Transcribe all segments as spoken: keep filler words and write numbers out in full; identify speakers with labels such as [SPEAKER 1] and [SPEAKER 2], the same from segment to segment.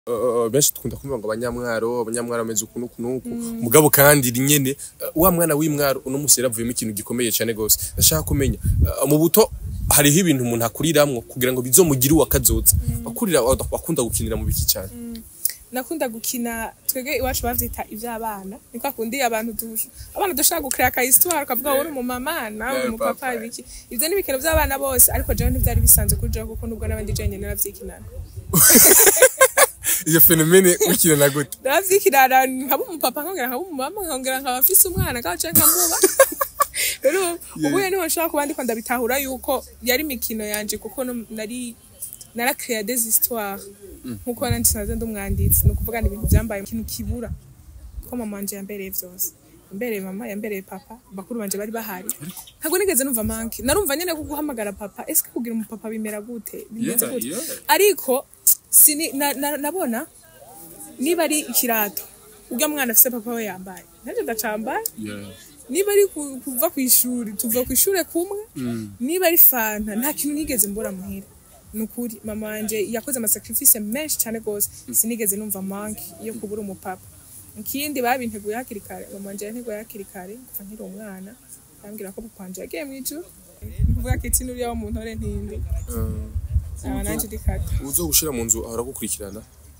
[SPEAKER 1] benshi tukunda kumva ngo abanyamwaro abanyamwaro ameze ukuntu kunuku mugabo kandi rinyene wa mwana w'imwaro uno musi yaravuyemo ikintu gikomeye cyane gose ndashaka kumenya mu buto hariho ibintu umuntu akuriramwo kugira ngo bizomugire uwakazoza akurira akunda gukinira mu biki cyane
[SPEAKER 2] nakunda gukina twege iwacu bavyita ivy'abana niko akundi abantu dusha abana dushaka gukira ka histoire kavuga wori mu mama nawe mu papa ibiki ivyo ni bikero by'abana bose ariko jewe ntivyari bisanzwe kuri jewe kuko nubwo nabandi jenye naravyikinana
[SPEAKER 1] iyo fenomene ukina na gute
[SPEAKER 2] navyikirana nkabo mu papa nkongera nkabo mu mama nkongera nkabafise umwana kaca nkamuba rero ubuye niho nshaka kuba ndiko ndabitahura yuko yari mikino yanje kuko nari nara créer des histoires nkuko nandi naze ndumwanditsi no kuvuga ibintu byambaye ikintu kibura ko mama wanje yambereye vyose yambereye mama yambereye papa bakuru banje bari bahari ntago nigeze numva manki narumva nyene ko guhamagara papa eske kugira umu papa bimera gute bimeze gute ariko sini nabona niba ari ikirato ubwo mwana afise papa we yambaye naje ndacambaye niba ari kuva ku ishuri tuva ku ishure kumwe niba ari fanta nta kintu nigeze mbura muhira nukuri mama wanje yakoze ama sacrifice menshi cyane gose sinigeze numva manki yo kubura umupapa ikindi babinteguye hakiri kare mama wanje yanteguye hakiri kare kuva nkiri umwana yambwira ko papa wanje yagiye mwijuru kuvuga ko ikintu uri aho mu ntore ntindi aba nanje dikata
[SPEAKER 1] uzo gushira mu nzu ahora gukurikirana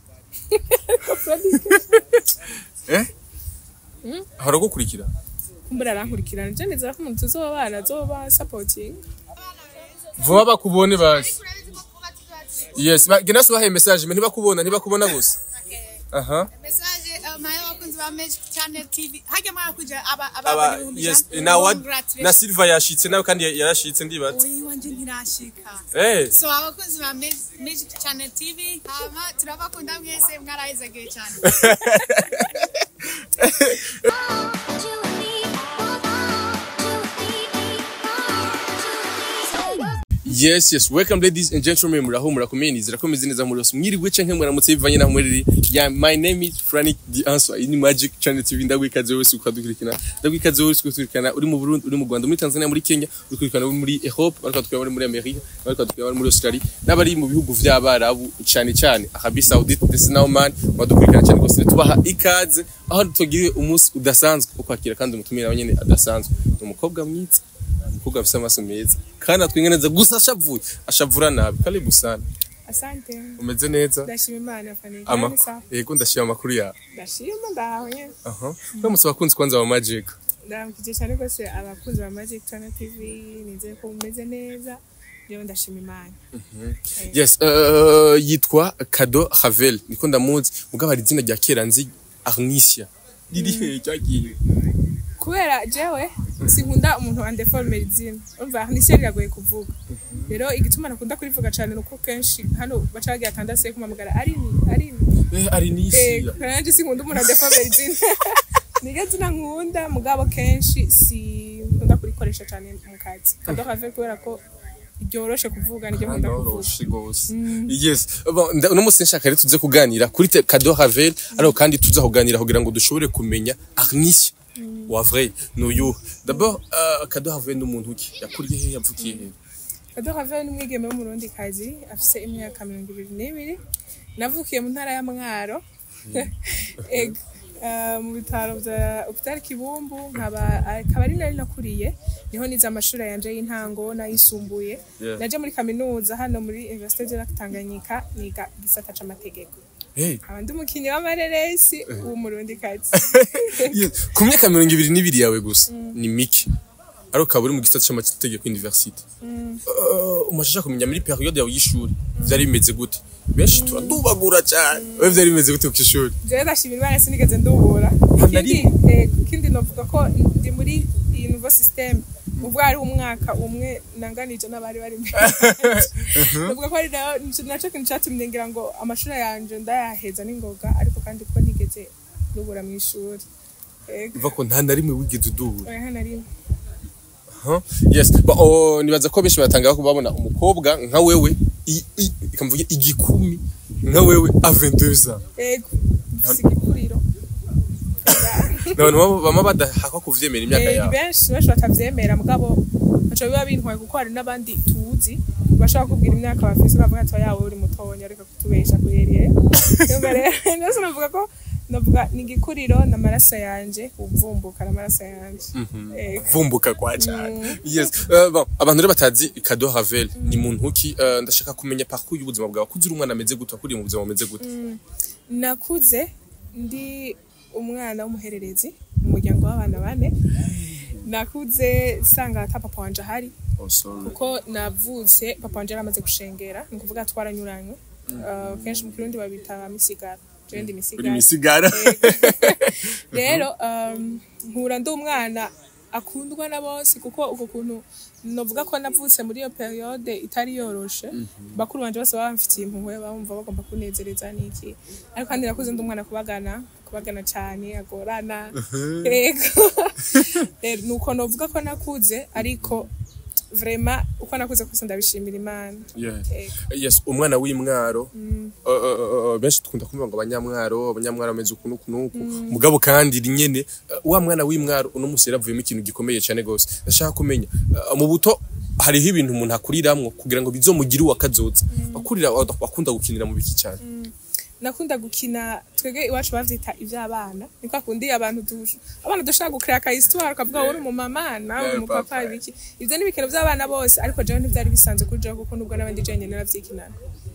[SPEAKER 1] eh ahora gukurikira
[SPEAKER 2] kumbura arankurikirana je nizera ko umuntu tuzobana azoba supporting
[SPEAKER 1] vuba bakubone basi yes gena subahe message me ntibakubona ntibakubona gusa aha
[SPEAKER 3] message mayo bakunzi ba Magic Channel T V hage mara kuja aba aba
[SPEAKER 1] yes na what na Silva yashitse nawe kandi yarashitse ndibatse
[SPEAKER 3] oyi wanje ntirashika
[SPEAKER 1] eh
[SPEAKER 3] so abakunzi ba Magic Channel T V hama turabakunda mwese mwarayizageye cyane
[SPEAKER 1] Yes, yes. Welcome, ladies and gentlemen. Muraho murakomeye nizira ko meze neza muri yose. Mwirigwe canke mwaramutse bivanye na muri ya my name is Frank the Answer. Ini Magic Channel T V ndagwikaze wese ukadukurikirana. Ndagwikaze wese ukadukurikirana uri mu Burundi, uri mu Rwanda, muri Tanzania, muri Kenya, ukurikirana muri Europe, baraka tukaba muri America, baraka tukaba muri Australia. Nabari mu bihugu vy'abarabu cyane cyane Arabie Saoudite, this now man, badukurikirana cyane gose tubaha ikaze aho tugiriye umunsi udasanzwe ukwakira kandi umutumira abanyene adasanzwe. Umukobwa mwiza umukobwa afite amaso meza kandi atwingeneza gusa ashavuye ashavura nabi karibu sana.
[SPEAKER 2] Asante.
[SPEAKER 1] Umeze neza?
[SPEAKER 2] Ndashima Imana fani.
[SPEAKER 1] Ama yego ndashima makuru ya.
[SPEAKER 2] Ndashima ndaho nye.
[SPEAKER 1] Aha. Bamutse bakunzi kwanza wa Magic.
[SPEAKER 2] Ndamukije cyane gose abakunzi ba Magic Channel T V nize ko umeze neza. Rero ndashima Imana.
[SPEAKER 1] Mhm. Yes, uh, yitwa Kado Havel. Niko ndamuzi mugabo ari izina rya kera nzi Arnicia. Riri he cyagiye.
[SPEAKER 2] Kubera jewe sinkunda umuntu andeforme izina umva Arnicia riragoye kuvuga rero igituma nakunda kurivuga cyane nuko kenshi hano bacagiye atandase kumamagara ari ari
[SPEAKER 1] eh Arnicia
[SPEAKER 2] eh kandi sinkunda umuntu andeforme izina nigeze nankunda mugabo kenshi si nkunda kurikoresha cyane mu kazi Kado Havel kubera ko byoroshe kuvuga nijye nkunda kuvuga.
[SPEAKER 1] Yes, bon no musi nshaka rero tuze kuganira kuri Kado Havel ariko kandi tuza kuganira kugira ngo dushobore kumenya Arnicia wa vrai nuyu d'abord uh, Kado Havel n'umuntu ki yakuriye he yavukiye he?
[SPEAKER 2] Kado Havel n'umwigeme wo mu Burundi kazi afise imyaka mirongo ibiri n'ibiri navukiye mu ntara ya Mwaro eg mu bitaro bya Hopital Kibumbu nkaba akaba ari nari nakuriye niho niza amashuri yanje y'intango nayisumbuye naje muri kaminuza hano muri Université de Tanganyika niga gisata c'amategeko.
[SPEAKER 1] Hey,
[SPEAKER 2] abandi mukinyi w'amareresi uwo Murundi kazi.
[SPEAKER 1] Ku myaka mirongo ibiri n'ibiri yawe gusa ni miki ariko kaburi mu gisata c'amategeko university. Umashaka kumenya muri periode yawe y'ishuri byari bimeze gute? Benshi turadubagura cyane. Wewe byari bimeze gute ku ishuri?
[SPEAKER 2] Je ndashimira Imana sinigeze ndubura. Kindi eh kindi novuga ko ndi muri iyi nouveau system ubwo ari umwaka umwe nanganije n'abari bari novuga ko ari naco kintu cyatumye ngira ngo amashuri yanje ndayaheza n'ingoga ariko kandi ko ntigeze ndubura mu ishuri.
[SPEAKER 1] Uva ko nta na rimwe wigeze udubura.
[SPEAKER 2] Oya nta na rimwe.
[SPEAKER 1] Huh? Yes, but oh nibaza ko benshi batanga ko babona umukobwa nka wewe ikamvuye igikumi nka wewe a vingt-deux ans.
[SPEAKER 2] Ego, sigikuriro.
[SPEAKER 1] None bama badahaka kuvyemera imyaka yawe.
[SPEAKER 2] Benshi benshi batavyemera mugabo baca biba bintwaye kuko hari nabandi tuzi bashaka kubwira imyaka bafise bavuga ati yawe uri mutonya reka kutubesha kweriye rero nese navuga ko navuga ni igikuriro n'amaraso yanje uvumbuka n'amaraso yanje
[SPEAKER 1] vumbuka kwa cyane yes bon abantu rero batazi Kado Ravel ni muntu ki ndashaka kumenya parcours y'ubuzima bwawe kuzira umwana ameze gute akuriye mu buzima ameze gute
[SPEAKER 2] nakuze ndi umwana w'umuhererezi mu muryango w'abana bane nakuze sanga ata papa wanje ahari kuko navutse papa wanje yaramaze gushengera ni kuvuga twaranyuranywe kenshi mu Kirundi babita misigara jendi misigara
[SPEAKER 1] misigara
[SPEAKER 2] rero nkura ndi umwana akundwa na bose kuko uko kuntu novuga ko navutse muri iyo periode itari yoroshe bakuru banje bose bamfitiye impuhwe bamva bagomba kunezereza niki ariko kandi nakuze ndi umwana kubagana kubagana cyane agorana yego rero nuko novuga ko nakuze ariko vraiment uko nakuze kose ndabishimira Imana
[SPEAKER 1] yes umwana w'imwaro benshi tukunda kumva ngo abanyamwaro abanyamwaro ameze ukuntu kunuku mugabo kandi rinyene wa mwana w'imwaro uno musi yaravuyemo ikintu gikomeye cyane gose ndashaka kumenya mu buto hariho ibintu umuntu akuriramwo kugira ngo bizomugire uwakazoza bakurira bakunda gukinira mu biki cyane
[SPEAKER 2] nakunda gukina twege iwacu bavyita ivy'abana niko akundi abantu dusha abana dushaka gukrea ka histoire kavuga wori mu mama nawe mu papa ibiki ivyo ni bikero vy'abana bose ariko jewe ntivyari bisanzwe kuri jewe kuko nubwo nabandi jenye naravyikinana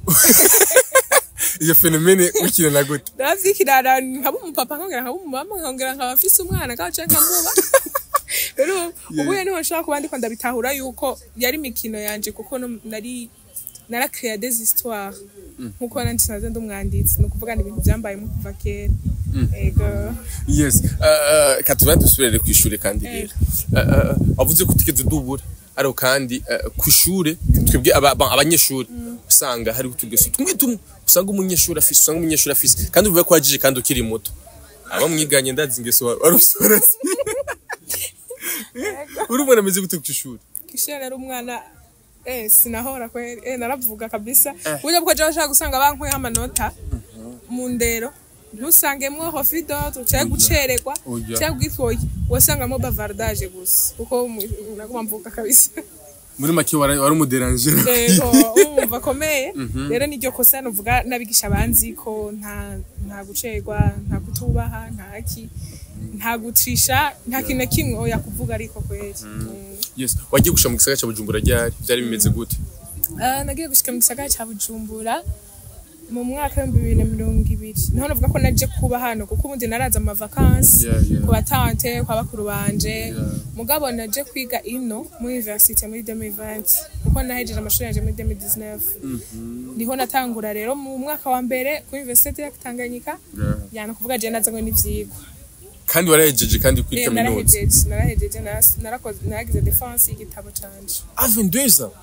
[SPEAKER 1] iyo fenomene ukina na gute
[SPEAKER 2] naravyikinana nkaba mu papa nkongera nkaba mu mama nkongera nkaba afise umwana kaca nkamuba rero ubuye niho nshaka kubandi ko ndabitahura yuko yari mikino yanje kuko nari nara créer des histoires nkuko nanti naze ndumwanditsi no kuvuga ibintu byambaye mu kuva kera ego
[SPEAKER 1] yes uh katubandi dusubire ku ishure kandi rero avuze ko tigeze dubura ariko kandi ku ishure twebwe abanyeshuri usanga hari utugeso tumwe tumwe usanga umunyeshuri afise usanga umunyeshuri afise kandi uvuga ko wajije kandi ukiri muto aba mwiganye ndazi ingeso warusorasi urumwana ameze gute ku ishure
[SPEAKER 2] kishere rero umwana eh sinahora kweli eh naravuga kabisa uje bwo jaje ushaka gusanga bankuye amanota mu ndero ntusangemwo hofido tucaye gucererwa cyangwa gikoye wasangamo bavardage gusa kuko nakumvuka kabisa
[SPEAKER 1] muri make wari umuderangera
[SPEAKER 2] yego umva komeye rero niryo kosa nuvuga nabigisha banzi ko nta nta gucerwa nta kutubaha nta ki nta gutrisha nta kintu kimwe oya kuvuga ariko kweli
[SPEAKER 1] yes wagiye gusha mu gisagara cya Bujumbura ryari byari bimeze gute
[SPEAKER 2] ah nagiye gushika mu gisagara cya Bujumbura mu mwaka wa bibiri na mirongo ibiri niho navuga ko naje kuba hano kuko ubundi naraza ama vacances ku batante kwa bakuru banje mugabo naje kwiga ino mu university muri deux mille vingt kuko nahejeje amashuri yanje muri deux mille dix-neuf niho natangura rero mu mwaka wa mbere ku university ya Tanganyika yana kuvuga je naza ngo n'ivyigwa
[SPEAKER 1] kandi warahejeje kandi kuri kaminuza
[SPEAKER 2] narahejeje narahejeje narakoze naragize defense y'igitabo canje
[SPEAKER 1] à vingt-deux ans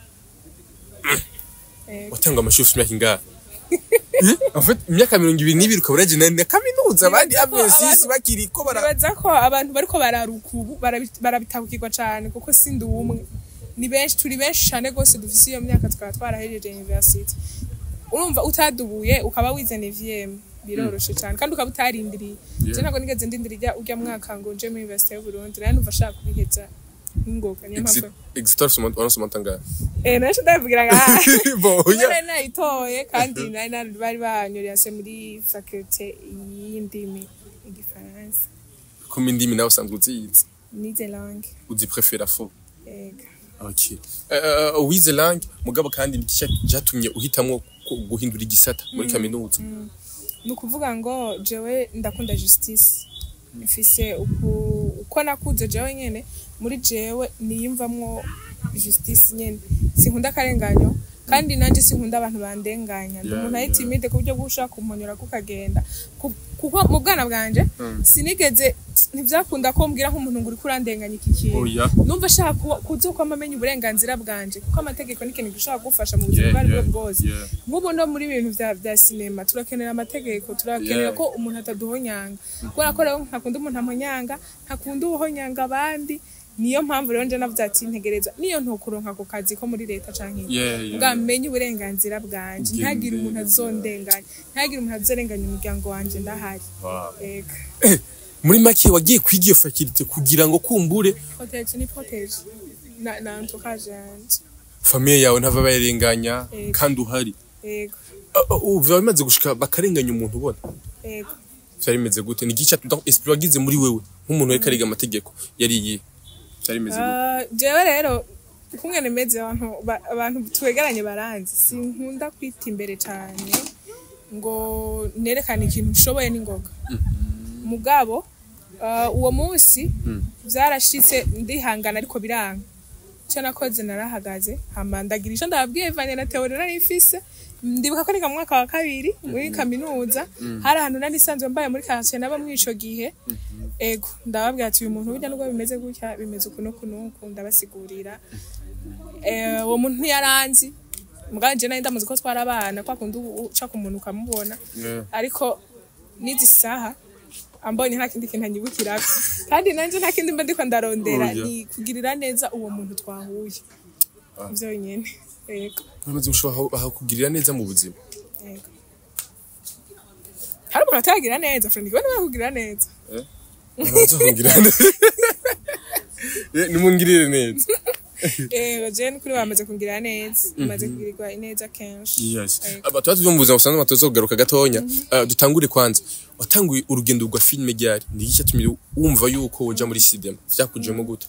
[SPEAKER 1] watanga amashuri imyaka ingahe en fait imyaka mirongo ibiri n'ibiri ukaba uraje na kaminuza abandi abesisi bakiri ko
[SPEAKER 2] barabaza ko abantu bariko bararukubu barabitahukirwa cyane kuko sindi umwe ni benshi turi benshi cyane gose dufise iyo myaka twara twarahejeje university urumva utadubuye ukaba wize neuvième biroroshe cyane kandi ukaba utarindiriye je ntago nigeze ndindirija urya mwaka ngo nje muri University y'u Burundi nari numva shaka kubiheza ngoka niyo mpamvu
[SPEAKER 1] exitor soma onso mantanga
[SPEAKER 2] eh nacho ndavugira nga
[SPEAKER 1] bo
[SPEAKER 2] ya nari itoye kandi nari nari bari banyuriye se muri faculté y'indimi igifaransa
[SPEAKER 1] comme indimi nawe usanzwe uziyize
[SPEAKER 2] nize langue
[SPEAKER 1] uzi préféra fo
[SPEAKER 2] ega
[SPEAKER 1] okay euh wize langue mugabo kandi nikisha jatumye uhitamwo guhindura igisata muri kaminuza nukuvuga ngo jewe ndakunda justice mfise uko nakuze jewe nyene muri jewe niyimvamwo justice nyene sinkunda karenganyo kandi nanje sinkunda abantu bandenganya umuntu ari timide ku buryo gushaka kumponyora kukagenda kuko mu bwana bwanje sinigeze ntivyakunda ko mbwira nk'umuntu nguri kurandenganya iki kintu numva shaka kuzuko amamenye uburenganzira bwanje kuko amategeko ni kintu gishaka gufasha mu buzima bwari bwose mubo no muri ibintu vya vya cinema turakenera amategeko turakenera ko umuntu ataduhonyanga kubera ko rero ntakunda umuntu amonyanga ntakunda ubuhonyanga abandi niyo mpamvu rero nje navuze ati ntegereza niyo ntokuronka ku kazi ko muri leta canke ngamenye uburenganzira bwanje ntagira umuntu azondenganya ntagira umuntu azorenganya umuryango wanje ndahari eka muri make wagiye kwiga iyo faculté kugira ngo kumbure
[SPEAKER 2] protege ni protege na na entourage
[SPEAKER 1] famille yawe ntava bayirenganya
[SPEAKER 2] Yego.
[SPEAKER 1] kandi uhari
[SPEAKER 2] yego
[SPEAKER 1] ubu biba bimaze gushika bakarenganya umuntu ubona
[SPEAKER 2] yego
[SPEAKER 1] byari bimeze gute ni gica donc esprit wagize muri wewe nk'umuntu wari kariga amategeko yari iyi byari bimeze gute
[SPEAKER 2] Ah, jewe rero kumwe nemeze abantu ba- abantu twegeranye baranzi sinkunda kwita imbere cyane ngo nerekane ikintu nshoboye n'ingoga mugabo ah, uwo munsi byarashitse ndihangana ariko biranga cyo nakoze narahagaze hama ndagira ico ndababwiye vanye na teori nari mfise ndibuka ko ni mu mwaka wa kabiri muri kaminuza hari ahantu nari sanzwe mbaye muri quartier naba mwico gihe ego ndababwira ati uyu muntu burya nubwo bimeze gutya bimeze ukuntu kuno ndabasigurira eh uwo muntu yaranzi muganje nari ndamuzi ko twara abana kwa kundi uca ku muntu ukamubona
[SPEAKER 1] Yeah.
[SPEAKER 2] ariko nizi saha ambonye nta kindi kintu anyibukira kandi nanje nta kindi mba ndiko ndarondera
[SPEAKER 1] Oya.
[SPEAKER 2] ni kugirira neza uwo muntu twahuye ivyo nyene yego
[SPEAKER 1] Uramaze gushobora aho kugirira neza mu buzima
[SPEAKER 2] yego hari umuntu atagira neza friend ngo niba kugirira neza
[SPEAKER 1] eh uramaze kugira neza eh nimungirire neza
[SPEAKER 2] eh je kuri bamaze kungirira neza bamaze kugirirwa neza kenshi
[SPEAKER 1] yes
[SPEAKER 2] Yego.
[SPEAKER 1] abatuzi byo mu buzima busanzwe batoza kugaruka gatonya Ah, dutangure kwanza watanguye urugendo rwa filme ryari ni iki cyatumye wumva yuko uja muri cinema vyakujemo gute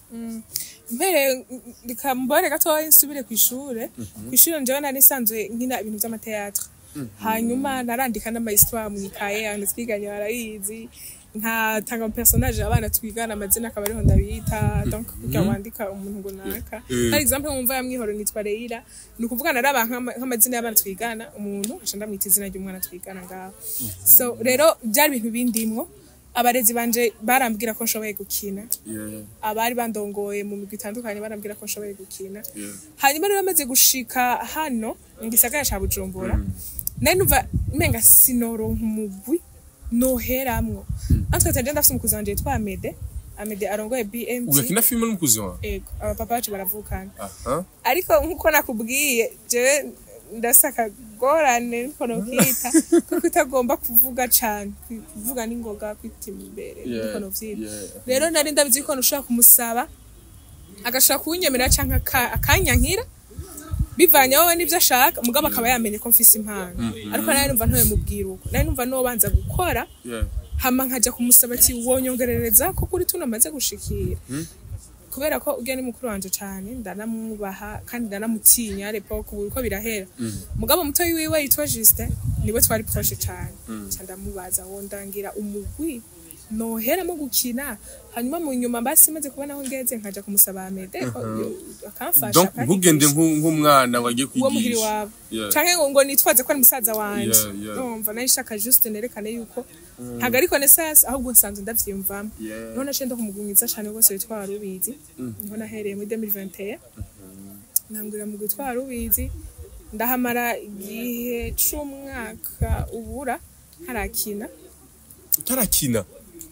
[SPEAKER 2] mbere ndikambore gatoya nsubire ku ishure ku ishure njewe nari nisanzwe nkina ibintu vy'amateatre hanyuma narandika n'ama histoire mu ikaye abantu twiganye barayizi nkatanga ama personnage abana twigana amazina akaba ariho ndabita donc kugira wandika umuntu ngo naka par exemple mwumva yamwihoro nitwa Leila ni ukuvuga naraba nk'amazina y'abana twigana umuntu aca ndamwita izina ry'umwana twigana ngaho so rero byari ibintu bindimwo abarezi banje barambwira ko nshoboye gukina
[SPEAKER 1] yeah
[SPEAKER 2] abari bandongoye mu migwi itandukanye barambwira ko nshoboye gukina
[SPEAKER 1] yeah
[SPEAKER 2] hanyuma rero bamaze gushika hano mu gisagara ca Bujumbura nari numva menga sinoronka umugwi noheramwo antwe tanje ndafise umukuzi wanje yitwa Amede Amede arongoye B M T
[SPEAKER 1] ugakina filme n'umukuzi wawe
[SPEAKER 2] ego abapapa bacu baravukana
[SPEAKER 1] aha
[SPEAKER 2] ariko nkuko nakubwiye jewe ndasaka gorane nkono kita kuko utagomba kuvuga cyane kuvuga n'ingoga kwitima imbere
[SPEAKER 1] Yeah,
[SPEAKER 2] nkono vyita
[SPEAKER 1] yeah.
[SPEAKER 2] rero nari ndabizi ko nushaka kumusaba agashaka kunyemerera canka akanyankira bivanye wowe nivyo ashaka mugabo akaba yamenye ko mfise impano ariko nari numva ntoye mubwira uko nari numva no banza gukora
[SPEAKER 1] yeah
[SPEAKER 2] hama nkaja kumusaba ati wonyongerereza ko kuri tunamaze gushikira kubera ko ugiye ni mukuru wanje cyane ndanamwubaha kandi ndanamutinya repo ku uko birahera mugabo muto wiwe yitwa Justin niwe twari proche cyane cyanda mubaza wondangira umugwi noheramo gukina hanyuma mu nyuma basi maze kubona aho ngeze nkaja kumusaba Amede akamfasha
[SPEAKER 1] donc ntugende nk'umwana wagiye
[SPEAKER 2] uwo muhiri
[SPEAKER 1] kwigisha
[SPEAKER 2] wabo
[SPEAKER 1] Yeah.
[SPEAKER 2] canke ngo ngo nitwaze ko ari musaza wanje
[SPEAKER 1] Yeah, yeah.
[SPEAKER 2] numva nari shaka juste nerekane yuko ntago ariko nesas ahubwo nsanzwe ndavyiyumvamo
[SPEAKER 1] Yeah.
[SPEAKER 2] none naciye ndakumugumiza cane rwose witwa Rubizi niho nahereye muri deux mille vingt et un nangurira mu gutwara Rubizi ndahamara igihe c'umwaka ubura harakina
[SPEAKER 1] utarakina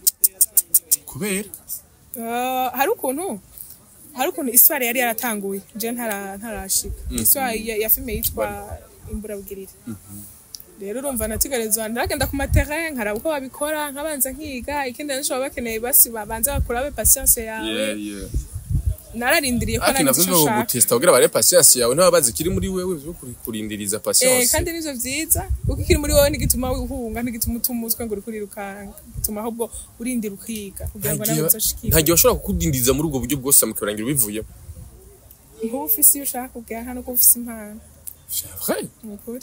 [SPEAKER 1] kubera
[SPEAKER 2] Uh, hari ukuntu hari ukuntu histoire yari yaratanguye je ntara ntarashika histoire ya, ya filme yitwa Imburabugirire rero urumva natigarezwa ndagenda ku terrain nkaraba uko babikora nkabanza nkiga ikindi nashobora bakeneye basi babanza bakurabe patience yawe
[SPEAKER 1] yeah yeah
[SPEAKER 2] nararindiriye ko
[SPEAKER 1] ati
[SPEAKER 2] nari
[SPEAKER 1] navyo
[SPEAKER 2] icyo
[SPEAKER 1] bwo
[SPEAKER 2] nshaka
[SPEAKER 1] gutesta kugira bare patience yawe naba bazi kiri muri wewe byo kurindiriza
[SPEAKER 2] eh
[SPEAKER 1] patience
[SPEAKER 2] kandi nivyo vyiza uko kiri muri wowe nigituma uhunga nigituma utumutwe ngo urikuri rukanga gituma ahubwo urindira ukiga kugira ngo nawe uzoshikire
[SPEAKER 1] ntagiye bashobora kukudindiza muri ubwo buryo bwose amukirangira bivuye
[SPEAKER 2] nkuba ufise iyo ushaka kubwira hano ko ufise impano
[SPEAKER 1] c'est vrai
[SPEAKER 2] nukuri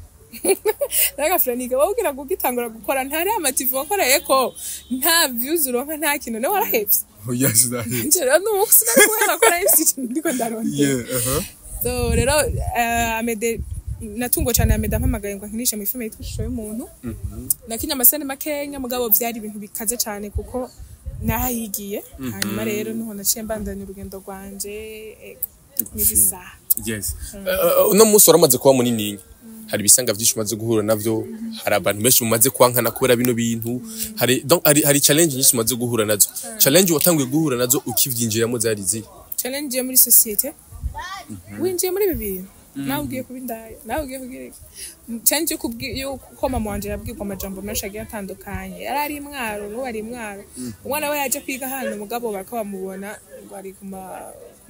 [SPEAKER 2] Naga Franika wabwira ngo ugitangura gukora ntari amativu wakoreye ko nta views uronka nta kintu ne warahevye
[SPEAKER 1] oh yes that is
[SPEAKER 2] nje rero nuko sinakubera ko ari iki ndiko ndaronka
[SPEAKER 1] yeah uh-huh
[SPEAKER 2] so rero eh, Amede natungo cyane Amede ampamagaye ngo nkinishe mu filme yitwa Ishusho y'umuntu nakinya amasene makenya mugabo vyari ibintu bikaze cyane kuko nahayigiye hanyuma rero niho naciye mbandanya urugendo rwanje ego n'isaha
[SPEAKER 1] yes uno munsi waramaze kuba munini hari bisanga byinshi umaze guhura navyo hari abantu benshi mumaze kwankana kubera bino bintu hari donc hari, hari challenge nyinshi umaze guhura nazo challenge watanguye guhura nazo ukivyinjiramo zari zi
[SPEAKER 2] challenge yo muri societe winjiye muri bibiri nawe ugiye kubindaya nawe ugiye kugira challenge yo ko mama wanje yabwirwa amajambo menshi agiye atandukanye yari ari imwaro n'uwo ari imwaro umwana we yaje kwiga hano mugabo bakaba bamubona ngo ari kuma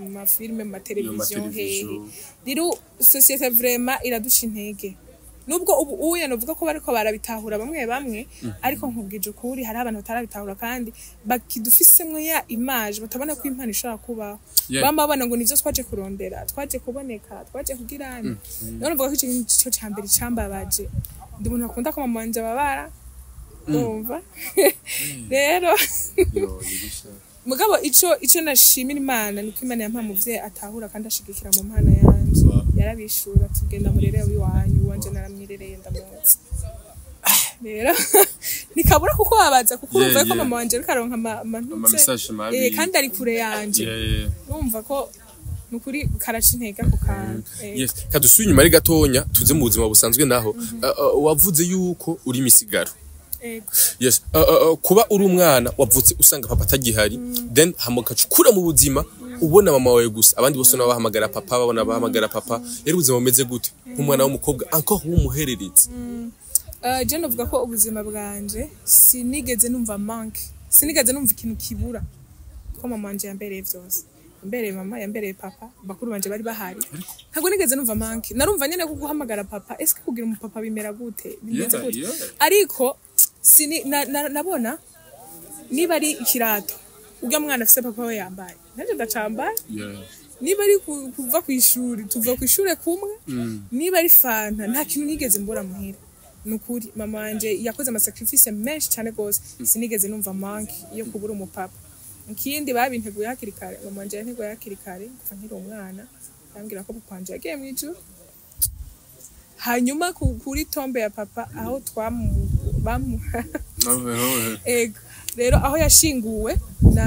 [SPEAKER 2] mu mafilme mu mateleviziyo hehe
[SPEAKER 1] mateleviziyo.
[SPEAKER 2] rero societe vraiment iraduca intege nubwo ubu uye novuga ko bariko barabitahura bamwe bamwe ariko nkubwije ukuri hari abantu batarabitahura kandi bakidufisemwe ya image batabona ko impano ishobora kubaho
[SPEAKER 1] Yeah.
[SPEAKER 2] bamba babona ngo nivyo twaje kurondera twaje kuboneka twaje kugirana none uvuga ko ico kintu cyo cyambere cyambabaje ndi umuntu akunda ko mama wanje babara umva rero
[SPEAKER 1] Yo, nibisha.
[SPEAKER 2] mugabo ico ico nashimira Imana niko Imana yampa muvye atahura kandi ashigikira mu mpana yanje
[SPEAKER 1] Wow.
[SPEAKER 2] yarabishura tugenda murere wiwanyu wanje naramwirereye ndamutse rero nikabura kuko babaza kuko
[SPEAKER 1] Yeah,
[SPEAKER 2] urumva ko
[SPEAKER 1] yeah.
[SPEAKER 2] mama wanje ariko aronka
[SPEAKER 1] Ama
[SPEAKER 2] amantutse
[SPEAKER 1] message mabi.
[SPEAKER 2] eh kandi ari kure yanje
[SPEAKER 1] Yeah, yeah.
[SPEAKER 2] numva ko nukuri karaca intege ako kantu eh.
[SPEAKER 1] Yes, kadusubira inyuma ari gatonya tuze mu buzima busanzwe naho uh, uh, wavuze yuko uri imisigaro.
[SPEAKER 2] Ego.
[SPEAKER 1] Yes, uh, uh, uh, kuba uri umwana wavutse usanga papa atagihari then hamukacukura mu buzima ubona mama wawe gusa abandi bose nabo bahamagara papa babona bahamagara papa yari ubuzima bumeze gute nk'umwana w'umukobwa encore w'umuhereretse.
[SPEAKER 2] Uh, je novuga ko ubuzima bwanje sinigeze numva manque sinigeze numva ikintu kibura ko mama wanje yambereye vyose yambereye mama yambereye papa bakuru banje bari bahari ntabwo nigeze numva manque narumva nyene ko guhamagara papa est-ce que kugira umupapa bimera gute bimeze
[SPEAKER 1] Yeah,
[SPEAKER 2] gute
[SPEAKER 1] yeah.
[SPEAKER 2] ariko sini na, na, nabona niba ari ikirato urya mwana afise papa we yambaye naje ndacambaye
[SPEAKER 1] Yeah.
[SPEAKER 2] niba ari ku- kuva ku ishuri tuva ku ishure kumwe niba ari fanta nta kintu nigeze mbura muhira nukuri mama wanje yakoze ama sacrifice menshi cyane gose sinigeze numva manque yo kubura umupapa ikindi babinteguye hakiri kare mama wanje yanteguye hakiri kare kuva nkiri umwana yambwira ko papa wanje yagiye mwijuru hanyuma ku- kuri tombe ya papa aho twamu bamu ego rero aho yashinguwe na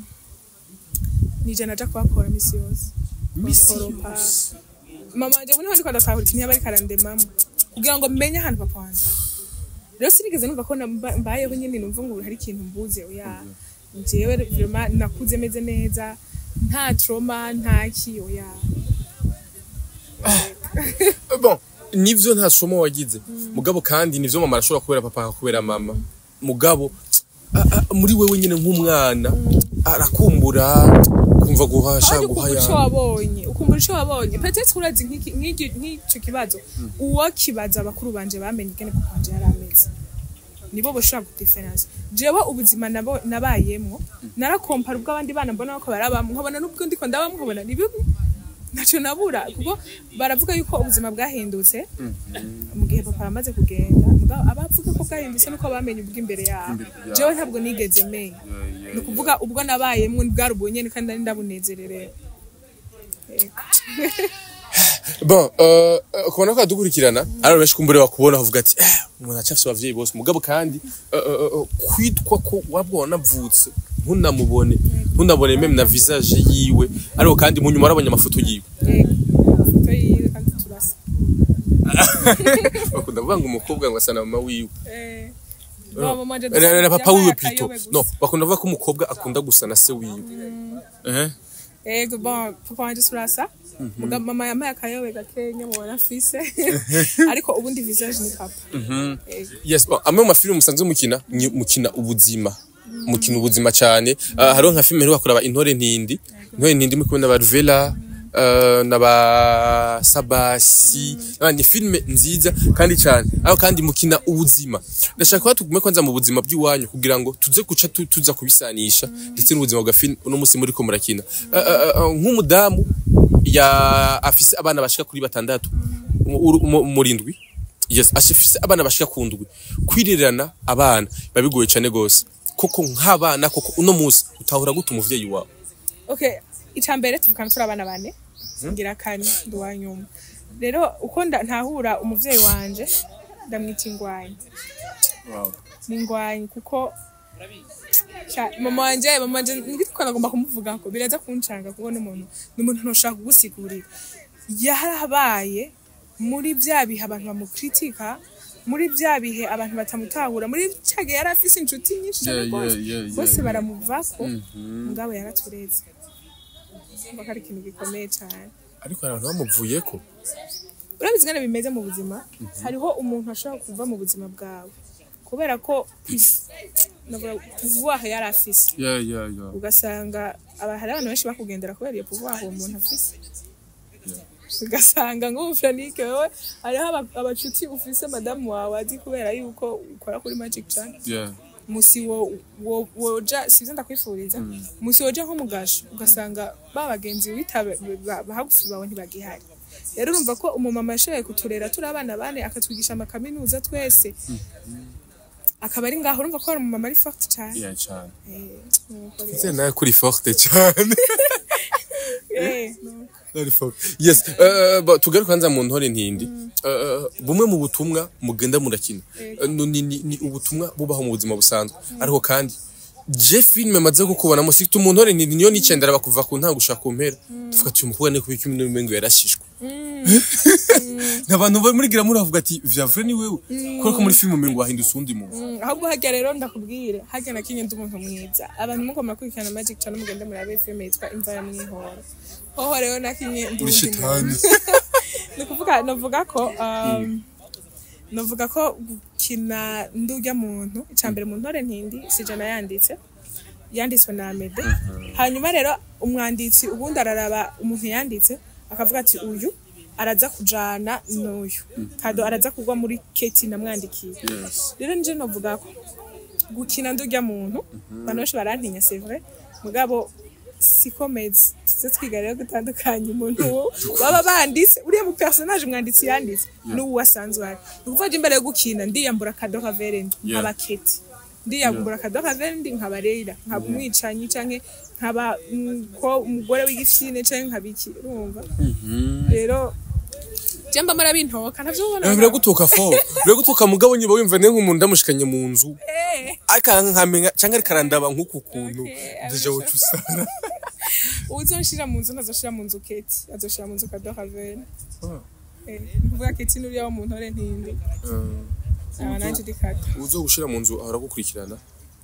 [SPEAKER 2] nije naja kuhakora misi yose Bakoropa. mama wanje niho ndiko ndasahura ikintu yaba ariko arandemamo kugira ngo menye ahantu papa wanje ari rero sinigeze numva ko namba- mbayeho nyine numva ngo hari ikintu mbuze oya jewe vraiment nakuze meze neza nta trauma nta ki oya
[SPEAKER 1] Bon, nivyo nta somo wagize mugabo kandi nivyo mama arashobora kubera papa akakubera mama mugabo a- a- muri wewe nyine nk'umwana arakumbura kumva guhasha
[SPEAKER 2] Ahandi ukumbura ico
[SPEAKER 1] guhaya
[SPEAKER 2] wabonye ukumbura ico wabonye peut-être urazi nk'iki- nk'iki- nk'ico kibazo uwo kibaza abakuru banje bamenye ingene papa wanje yari ameze nibo boshobora kudiference jewe ubuzima nabo- nabayemwo narakompara ubwo abandi bana mbona ko barabamwe nkabona n'ubwo ndiko ndabamwe nkabona ni bibi ntacyo nabura kuko baravuga yuko ubuzima bwahindutse mu gihe papa yamaze kugenda mugabo abavuga ko bwahindutse nuko bamenye ubwo imbere yabo jewe ntabwo nigeze menya ni ukuvuga ubwo nabayemwo bwari ubwo nyene kandi nari ndabunezererewe Yego.
[SPEAKER 1] bon euh euh, kubona ko adukurikirana ari benshi kumbure bakubona bavuga ati eh umuntu acafise abavyeyi bose mugabo kandi euh, euh, euh, kwitwa ko wabwo wanavutse ntunamubone ntunabone meme na visage yiwe ariko kandi mu nyuma arabonye amafoto yiwe
[SPEAKER 2] Yego. Amafoto yiwe kandi turasa
[SPEAKER 1] bakunda kuvuga ngo umukobwa ngo asa na mama wiwe
[SPEAKER 2] Eh, no, mama wanje
[SPEAKER 1] na na- na papa
[SPEAKER 2] yabaye
[SPEAKER 1] wiwe
[SPEAKER 2] akayobe
[SPEAKER 1] plutôt
[SPEAKER 2] gusa.
[SPEAKER 1] non bakunda kuvuga ko umukobwa akunda gusa na se wiwe eh
[SPEAKER 2] Ego bon papa wanje turasa mugabo mama yampaye akayobe gakenya mubona afise ariko ubundi visage ni papa Ego.
[SPEAKER 1] yes bon amwe mu mafilime musanzwe mukina ni- mukina ubuzima mukina ubuzima cyane uh, hariho nka filime rero kuraba intore ntindi intore ntindi muri kubona ba Ruvela uh, na ba Sabasi mm. ni filime nziza kandi cyane aho kandi mukina ubuzima ndashaka ko tugume kwanza mu buzima bw'iwanyu kugira ngo tuze guca tu- tuza kubisanisha ndetse n'ubuzima bwa film uno musi muri ko murakina uh, uh, uh, nk'umudamu ya afise abana bashika kuri batandatu mu- mu- murindwi yes ashifise abana bashika kundwi kwirirana abana babigoye cyane gose koko nk'abana koko uno musi utahura gute umuvyeyi wawe
[SPEAKER 2] Okay, icambere tuvukana turi abana bane ngira kane nduwanyuma rero uko nda- ntahura umuvyeyi wanje ndamwita ingwanyi
[SPEAKER 1] wow
[SPEAKER 2] ni ingwanyi kuko Cha- mama wanje mama wanje ngitko nagomba kumuvuga ko biraza kuncanga kuko n'umuntu n'umuntu ntoshaka kugusigurira yarabaye muri bya bihe abantu bamukritika muri bya bihe abantu batamutahura muri cyage yari afise inshuti nyinshi cyane
[SPEAKER 1] Yeah,
[SPEAKER 2] rwose.
[SPEAKER 1] yeah, yeah, yeah,
[SPEAKER 2] bose
[SPEAKER 1] yeah.
[SPEAKER 2] baramuvako ngabo yaratureze ngo ari ikintu gikomeye cyane
[SPEAKER 1] ariko hari abantu bamuvuyeko
[SPEAKER 2] urabizi ngene bimeze mu buzima hariho umuntu ashobora kuva mu buzima bwawe kubera ko navuga pouvoir yari afise
[SPEAKER 1] yeah yeah yeah
[SPEAKER 2] ugasanga aba hari abantu benshi bakugendera kubera iyo pouvoir uwo muntu afise ugasanga ngo Franike wewe hariho abacuti ufise madamu wawe azi kubera yuko ukora kuri Magic Channel
[SPEAKER 1] yeah
[SPEAKER 2] musi wo wo woja sivyo ndakwifuriza musi woja nko mugasho ugasanga babagenzi witabe bahagufi bawe ntibagihari rero urumva ko umumama yashoboye kuturera turi abana bane akatwigisha amakaminuza twese akaba ari ngaho urumva ko ari umumama ari forte cyane
[SPEAKER 1] yeah cyane eh nayo kuri forte cyane
[SPEAKER 2] eh
[SPEAKER 1] very forte yes uh, but tugaruka nza mu ntore ntindi uh, bumwe mu butumwa mugenda murakina uh, ni, ni, ni ubutumwa bubaho mu buzima busanzwe ariko kandi je filme maze gukubona mu siktu mu ntore ntindi niyo nicendera bakuva ku ntango ushaka kumpera tuvuga ati umukobwa ne kubika ibintu bimengo yarashishwe n'abantu bari muri gira muri avuga ati vya vrai ni wewe kuko muri filme umengo wahindutse undi muntu
[SPEAKER 2] ahubwo hajya rero ndakubwire hajya na kinye ndumuntu mwiza abantu muko makurikirana Magic Channel mugende muri abe filme yitwa Imva ya Mwihoro hoho rero na kinye ndundi muntu nikuvuga navuga ko um navuga ko gukina ndujya muntu icambere mu ntore ntindi sijana yanditse yanditswe na Amede hanyuma rero umwanditsi ubundi araraba umuntu yanditse akavuga ati uyu araza kujana n'uyu kado araza kugwa muri keti namwandikiye rero nje novuga ko gukina ndujya muntu bantu barantinya c'est vrai mugabo sikomeze tuze twiga rero gutandukanya umuntu baba banditse uriya mu personage umwanditsi yanditse n'uwo wasanzwe ari ukuvuga imbere yo gukina ndiyambura kado kaverendi nkaba keti ndiyambura kado kaverendi nkaba Reira nkaba umwicanyi canke nkaba ko umugore w'igifine canke nkabiki urumva rero Jamba mara bintoka ntavyo ubona
[SPEAKER 1] bira gutuka fo bira gutuka mugabo nyibo wimva ne nk'umuntu ndamushikanye mu nzu aka nkamenya canke ari karandaba nk'uku kuntu deje wucusana
[SPEAKER 2] uzoshira mu nzu nazoshira mu nzu keti azoshira mu nzu kado Raven eh kuvuga keti nuri yawo mu ntore ntindi ah nanje dikata
[SPEAKER 1] uzo gushira mu nzu ahora gukurikirana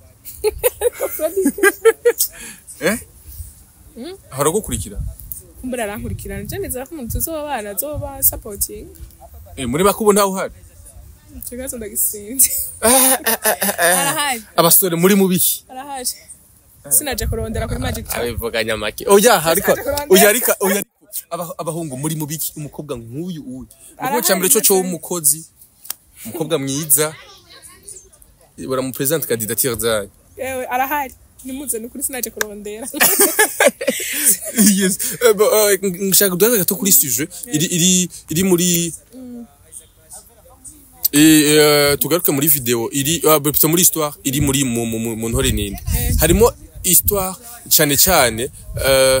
[SPEAKER 1] eh ahora gukurikirana
[SPEAKER 2] kumbura arankurikirana je nizera ko umuntu tuzoba bana zoba supporting
[SPEAKER 1] eh muri bakubo ntaho hari
[SPEAKER 2] Chigazo ndagisinzi arahari
[SPEAKER 1] abasore muri mubiki
[SPEAKER 2] arahari sinaje kurondera kuri Magic Channel
[SPEAKER 1] abivuganya make oya hariko oya ariko oya abahungu muri mubiki umukobwa nk'uyu uyu uko cyambere cyo cyo umukozi umukobwa mwiza bara mu present candidature zayo
[SPEAKER 2] yewe arahari nimuze nukuri sinaje kurondera
[SPEAKER 1] yes ngishaka duhaga gato kuri sujet iri iri iri muri eh tugaruke muri video iri plutôt muri histoire iri muri mu ntore ninde harimo histoire cyane cyane euh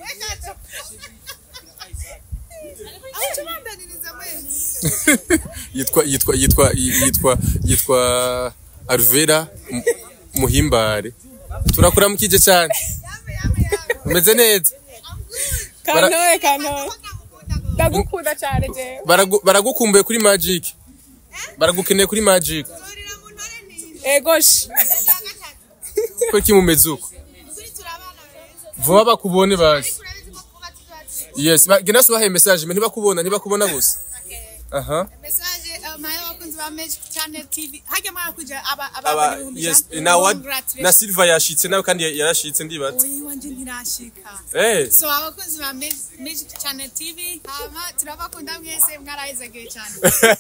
[SPEAKER 1] yitwa yitwa yitwa yitwa yitwa Arvera Muhimbare turakura mukije cyane umeze neza
[SPEAKER 2] kantoye kantoye ndagukunda cyane je
[SPEAKER 1] baragukumbuye kuri Magic baragukeneye kuri Magic
[SPEAKER 2] egosh
[SPEAKER 1] ko kimumeze uko vuba bakubone basi yes gena subahe message me ntibakubona ntibakubona gusa aha
[SPEAKER 3] message mayo wakunzi ba Magic Channel T V hajya mara kuja aba aba
[SPEAKER 1] yes na what na Silva yashitse nawe kandi yarashitse ndibatse
[SPEAKER 3] oyi wanje ntirashika
[SPEAKER 1] eh
[SPEAKER 3] so abakunzi ba Magic Channel T V hama turabakunda mwese mwarahezageye cyane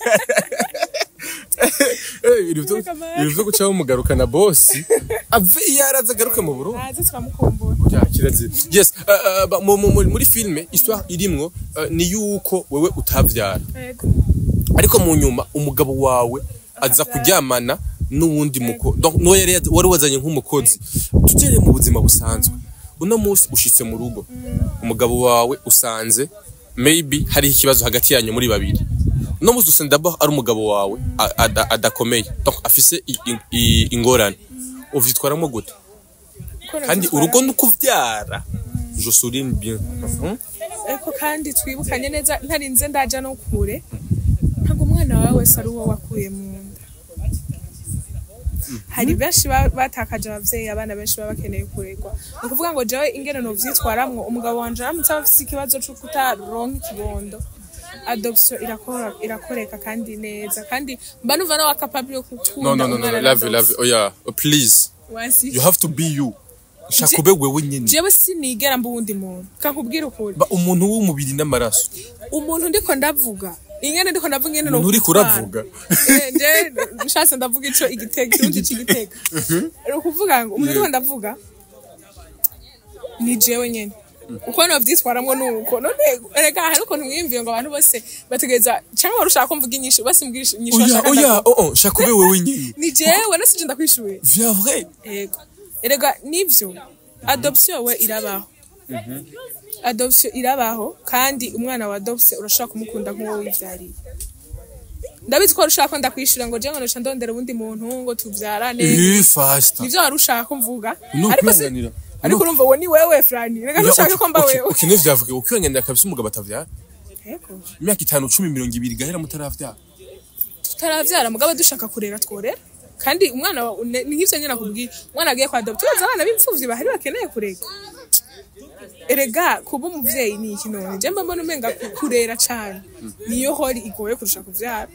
[SPEAKER 1] eh irivyo irivyo gucaho mugaruka na boss ave yaraza garuka mu Burundi
[SPEAKER 2] aze turamukumbura
[SPEAKER 1] ya kirazi yes muri filme histoire irimwo ni yuko wewe utavyara ariko mu nyuma umugabo wawe aza kuryamana n'uwundi muko donc no yari wari wazanye nk'umukozi tugere mu buzima busanzwe uno munsi ushitse mu rugo umugabo wawe usanze maybe hari ikibazo hagati yanyu muri babiri no munsi usanga d'abord ari umugabo wawe adakomeye donc afise ingorane uvitwaramo gute kandi urugo nukuvyara je souligne bien
[SPEAKER 2] eko kandi twibukanye neza ntarinze ndaja no kure ntabwo umwana wawe wese ari uwo wakuye mu nda hari benshi batakaje abavyeyi abana benshi baba bakeneye kuregwa ukuvuga ngo jewe ingene no vyitwaramwo umugabo wanje aramutse afise ikibazo cyo kutaronka ikibondo adoption irakora irakoreka kandi neza kandi mba numva no capable yo
[SPEAKER 1] no no no no love love oya please
[SPEAKER 2] wasi
[SPEAKER 1] you have to be you shaka ube wewe nyene
[SPEAKER 2] jewe sinigera mbu wundi muntu kakubwira ukuri
[SPEAKER 1] ba umuntu w'umubiri n'amaraso
[SPEAKER 2] umuntu ndiko ndavuga ingene ndiko ndavuga ingene no
[SPEAKER 1] uri kuravuga
[SPEAKER 2] nje nshatse ndavuga ico igitega undi c'igitega ero kuvuga ngo umuntu ndiko ndavuga ni jewe nyene uko no vyitwaramwo nuko none erega hari ukuntu mwiyumviye ngo abantu bose bategeza cyangwa barushaka ko mvuga inyishu basi mbwirisha inyishu
[SPEAKER 1] oya oya oh oh shaka ube wewe nyene
[SPEAKER 2] ni jewe nasije ndakwishuye
[SPEAKER 1] vya vrai
[SPEAKER 2] yego erega nivyo adoption we irabaho adoption irabaho kandi umwana wa adoption urashaka kumukunda nk'uwo wivyariye ndabizi ko urushaka ko ndakwishura ngo je ngo nosha ndondera ubundi muntu ngo tuvyarane
[SPEAKER 1] eh fast
[SPEAKER 2] nivyo warushaka kumvuga
[SPEAKER 1] ariko se
[SPEAKER 2] ariko urumva wo ni wewe Frani rega nshaka ko mba wewe
[SPEAKER 1] ukine vyavuge ukwiyongenda kabisa umugabo atavyara
[SPEAKER 2] yego
[SPEAKER 1] imyaka itanu cumi mirongo ibiri gahera mutaravyara
[SPEAKER 2] tutaravyara mugabo dushaka kurera tworera kandi umwana ni nk'ivyo nyina kubwiye umwana agiye kwa adoption tubaza abana b'imfuvyi bahari bakeneye kurega erega kuba umuvyeyi ni iki none je mbona umenga kurera cyane niyo hori igoye kurusha kuvyara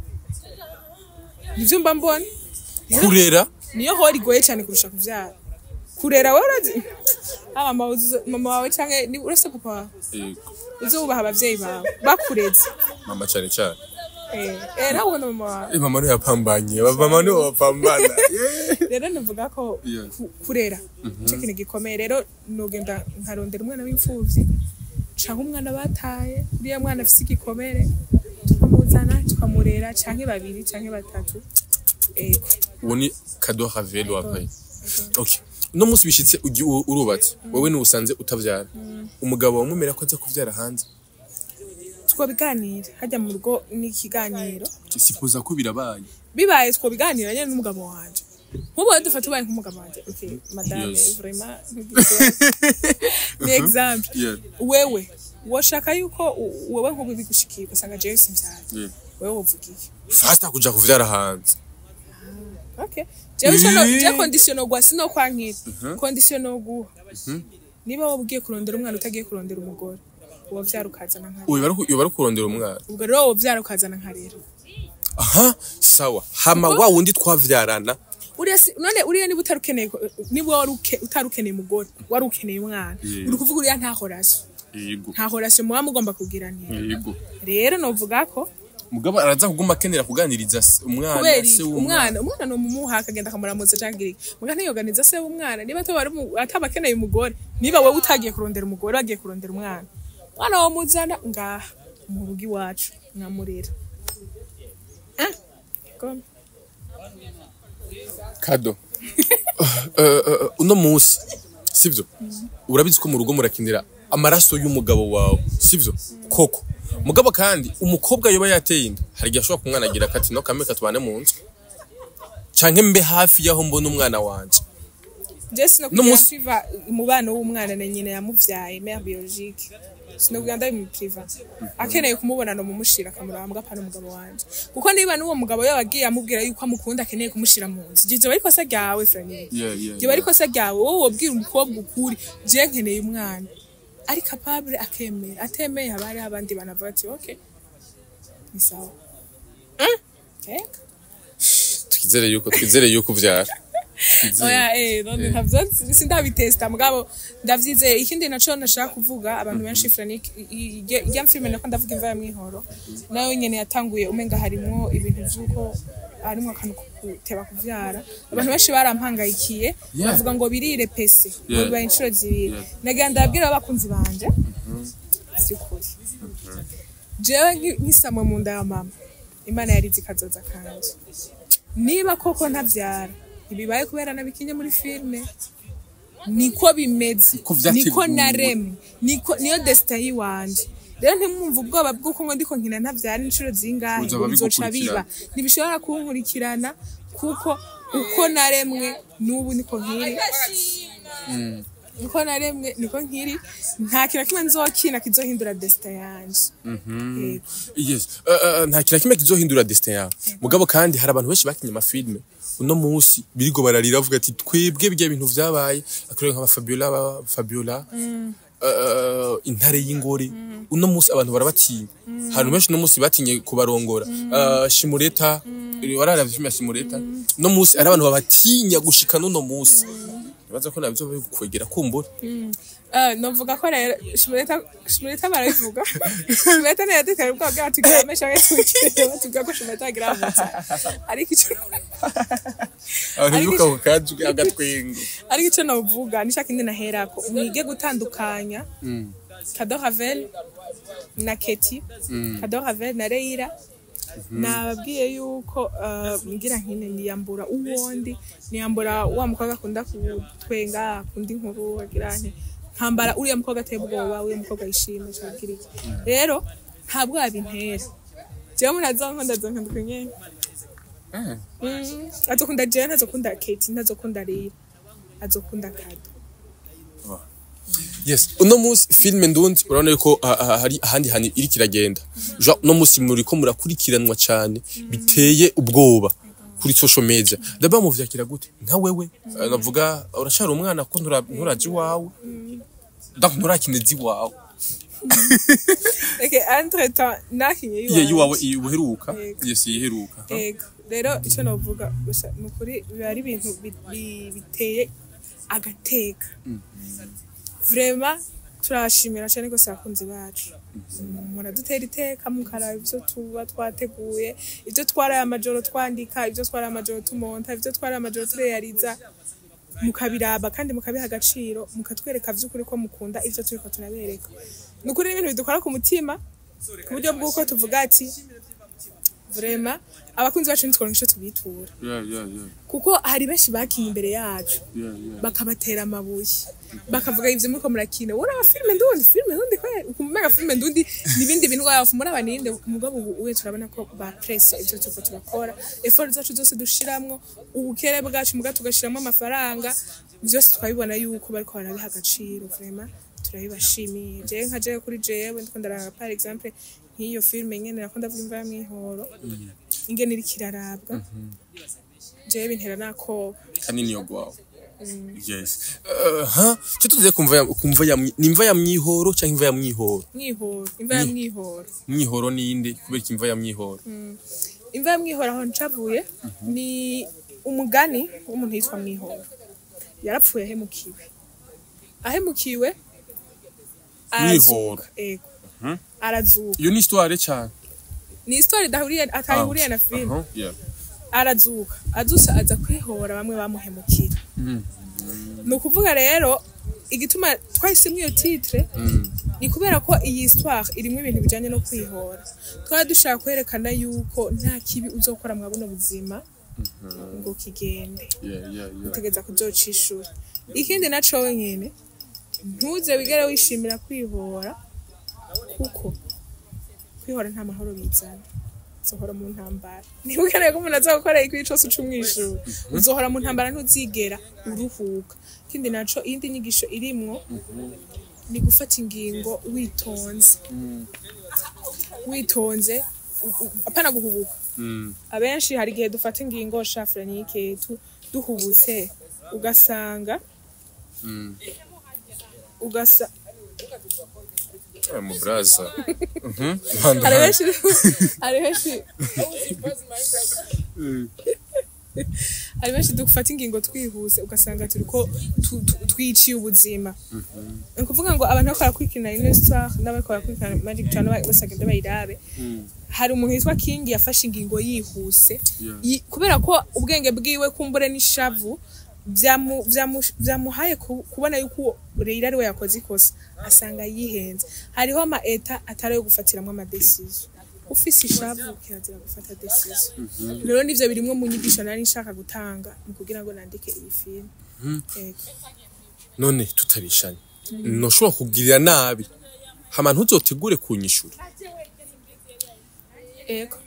[SPEAKER 2] nivyo mba mbona
[SPEAKER 1] kurera
[SPEAKER 2] niyo hori igoye cyane kurusha kuvyara kurera warazi aba mama wawe canke ni urase papa wawe
[SPEAKER 1] yego
[SPEAKER 2] uzubaha abavyeyi bawe bakureze
[SPEAKER 1] mama cyane cyane
[SPEAKER 2] eh eh nawe mama wawe
[SPEAKER 1] eh mama no yapambanye mama no wapambana
[SPEAKER 2] rero navuga ko kurera cyo kintu gikomeye rero nogenda nkarondera umwana w'imfuvyi canke umwana bataye uriya mwana afise igikomere tukamuzana tukamurera canke babiri canke batatu ego
[SPEAKER 1] woni kado havelo apaye okay no musi bishitse urubatse wowe ni usanze utavyara umugabo wamumera ko aza kuvyara hanze
[SPEAKER 2] two biganira hajya mu rugo n'ikiganiro
[SPEAKER 1] sipoza ko birabaye
[SPEAKER 2] bibaye two biganira nyene n'umugabo wanje nkubo dufata ubaye nk'umugabo wanje okay madame vraiment ni example wewe woshaka yuko wewe nkubo bigushikiye usanga je simvyara wewe wovugiye
[SPEAKER 1] fasta kuja kuvyara hanze
[SPEAKER 2] okay jewe cyo je condition gwa sino kwankira condition guha niba wobugiye kurondera umwana utagiye kurondera umugore uwo vyarukazana nka
[SPEAKER 1] uyu bari uyu bari kurondera umwana
[SPEAKER 2] ubwo rero uwo vyarukazana nka rero
[SPEAKER 1] aha sawa hama wa wundi twavyarana
[SPEAKER 2] uriya none uriya niba utarukeneye niba waruke utarukeneye umugore warukeneye umwana uri kuvuga uriya nta horasyo
[SPEAKER 1] yego
[SPEAKER 2] nta horasyo muba mugomba kugiranira
[SPEAKER 1] yego
[SPEAKER 2] rero novuga ko
[SPEAKER 1] mugabo araza kuguma akenera kuganiriza umwana se
[SPEAKER 2] umwana umwana no mumuha akagenda kamuramuza cyangirika mugana yoganiza se umwana niba ataba atabakeneye umugore niba wewe utagiye kurondera umugore bagiye kurondera umwana mwana wo muzana ngaha mu rugi wacu nkamurera ah kom
[SPEAKER 1] kado uno munsi sivyo urabizi ko mu rugo murakinira amaraso y'umugabo wawe sivyo koko mugabo kandi umukobwa yoba yateye inda hari gihe ashobora kumwanagira kati no kame katubane mu nzu canke mbe hafi yaho mbona umwana wanje
[SPEAKER 2] Jesse no kuva umubano w'umwana na nyina yamuvyaye mère biologique sino kuganda mu priva akeneye kumubona no mumushira kamurambwa pana umugabo wanje kuko niba nuwo mugabo yabagiye amubwira yuko amukunda akeneye kumushira mu nzu gizo bariko sa ryawe Frani gizo bariko sa ryawe wowe wobwira umukobwa ukuri je nkeneye umwana ari capable akemera atemeye abari abandi banavuga ati okay ni sawa eh
[SPEAKER 1] twizere yuko twizere yuko vyara
[SPEAKER 2] oya eh none ntavyo sindabitesta mugabo ndavyizeye ikindi naco nashaka kuvuga abantu benshi Frani ya filme nako ndavuga imva ya mwihoro nayo nyene yatanguye umenga harimo ibintu vyuko harimo akantu kuteba kuvyara abantu benshi barampangayikiye bavuga ngo birire pese biba inshuro zibiri nagenda abwira abakunzi banje sikuri jewe nkisamwe mu nda ya mama Imana yarizi kazoza kanje niba koko ntavyara ibibaye kubera nabikinye muri filme niko bimeze niko naremwe niko niyo destin yiwanje rero ntimwumva ubwoba bw'uko ngo ndiko nkina ntavyara inshuro zingahe bizoca biba nibishobora kunkurikirana kuko uko naremwe n'ubu niko nkiri uko naremwe niko nkiri nta kintu kimwe nzokina kizohindura destin yanje
[SPEAKER 1] yes nta kintu kimwe kizohindura destin yawe mugabo kandi hari abantu benshi bakinye amafilme uno munsi birigo bararira avuga ati twebwe bijya ibintu vyabaye akorera nka Fabiola Fabiola uh, intare y'ingore uno munsi abantu barabatinya hari benshi no munsi batinye kubarongora uh, Shimureta wararavye filme ya Simureta no musi ari abantu babatinya gushika no musi baza ko nabyo bari kwegera kumbura
[SPEAKER 2] eh novuga ko rero Simureta Simureta barabivuga Simureta ne yadekara ubwo bwatugamesha wetukire batuga ko Simureta gravutse ariko ico
[SPEAKER 1] aribuka ukaje agatwengo
[SPEAKER 2] ariko ico novuga nishaka indi naherako mwige gutandukanya Kado Ravel na Keti Kado Ravel na Reira nababwiye yuko ngira nkine niyambura uwondi niyambura wa mukobwa akunda kutwenga kundi nkuru agira nti nkambara uriya mukobwa atebwoba uriya mukobwa yishimye cyangwa iki rero ntabwo abintera jewe munazo ndazo nkandukanye eh azokunda je ntazokunda Keti ntazokunda Reira azokunda Kado.
[SPEAKER 1] Yes, uno musi filme ndundi urabona yuko hari ahandi hani iri kiragenda. Jo no musi muri ko murakurikiranwa cyane biteye ubwoba kuri social media. Daba mu vyakira gute? Nka wewe navuga urashara umwana ko nturaje wawe. Ndaku nturakinezi wawe.
[SPEAKER 2] Okay, entre temps nakinye
[SPEAKER 1] yiwawe. Ye yiwawe uheruka. Yes, yiheruka.
[SPEAKER 2] Ego. Rero ico novuga gusa nukuri bari ibintu biteye agateka. Vraiment turashimira cyane ko sakunzi bacu muradutera iteka mukara ivyo tuba twateguye ivyo twara amajoro twandika ivyo twara amajoro tumonta ivyo twara amajoro tureyariza mukabiraba kandi mukabiha agaciro mukatwereka vy'ukuri ko mukunda ivyo turiko turabereka nukuri ibintu bidukora ku mutima ku buryo bw'uko tuvuga ati vraiment abakunzi bacu nitwo ngisho tubitura
[SPEAKER 1] yeah yeah yeah
[SPEAKER 2] kuko hari benshi bakinye imbere yacu
[SPEAKER 1] yeah yeah
[SPEAKER 2] bakabatera amabuye bakavuga ivyo muri ko murakina ura filme ndundi filme ndundi kwa ukumega filme ndundi nibindi bintu yafu muri abaninde umugabo uwe turabona ko ba press ivyo tuko turakora effort zacu zose dushiramwo ubukere bwacu muga tugashiramo amafaranga byose twabibona yuko bariko barabiha agaciro vraiment turabibashimiye je nka je kuri jewe ndiko ndaranga par exemple nk'iyo filme nyene nakunda vuga imva mwihoro ingene iri kirarabwa je bintera nako
[SPEAKER 1] kanini yo gwawe. Yes. Uh, ha cyo tuze kumva kumva ya nimva ya mwihoro cyangwa imva ya mwihoro
[SPEAKER 2] mwihoro imva ya mwihoro
[SPEAKER 1] mwihoro ninde kubera imva ya mwihoro
[SPEAKER 2] imva ya mwihoro aho ncavuye ni umugani w'umuntu yitwa mwihoro yarapfuye ahemukiwe ahemukiwe
[SPEAKER 1] mwihoro
[SPEAKER 2] ego arazuka
[SPEAKER 1] iyo ni histoire cyane
[SPEAKER 2] ni histoire dahuriye atahuriye na film
[SPEAKER 1] uh -huh. Yeah.
[SPEAKER 2] arazuka azusa aza kwihora bamwe bamuhemukira
[SPEAKER 1] mm.
[SPEAKER 2] nukuvuga rero igituma twahisemwe iyo titre mm. ni kubera ko iyi histoire irimo ibintu bijanye no kwihora twari dushaka kwerekana yuko nta kibi uzokora mwabuno buzima mm-hmm. ngo kigende
[SPEAKER 1] yeah yeah yeah
[SPEAKER 2] utegeza kuzocishura ikindi naco wenyene ntuze wigere wishimira kwihora kuko kwihora nta mahoro bizana uzohora mu ntambara niba ukeneye ko umuntu azakora ikibi cyose ucumwishuwe uzohora mu ntambara ntuzigera uruhuka kindi naco indi nyigisho irimwo ni gufata ingingo witonze witonze apana guhubuka abenshi hari gihe dufata ingingo shafra nike duhubutse ugasanga ugasa
[SPEAKER 1] mu braza
[SPEAKER 2] mhm ari benshi ari benshi ari benshi dufata ingingo twihuse ugasanga turiko twiciye ubuzima ukuvuga ngo abantu bakora kwikina ino histoire n'abakora kwikina magic cyane basagenda bayirabe hari umuntu yitwa King yafashe ingingo yihuse kubera ko ubwenge bwiwe kumbure n'ishavu byamu byamuhaye kubona yuko Reira ari we yakoze ikosa asanga yihenze hariho ama eta atari yo gufatiramo ama decision ufise ishavu kirazira gufata decision rero nivyo birimwe mu nyigisho nari nshaka gutanga mu kugira ngo nandike iyi film ego
[SPEAKER 1] none tutabishanye no shobora kugirira nabi hama ntuzotegure kunyishura
[SPEAKER 2] ego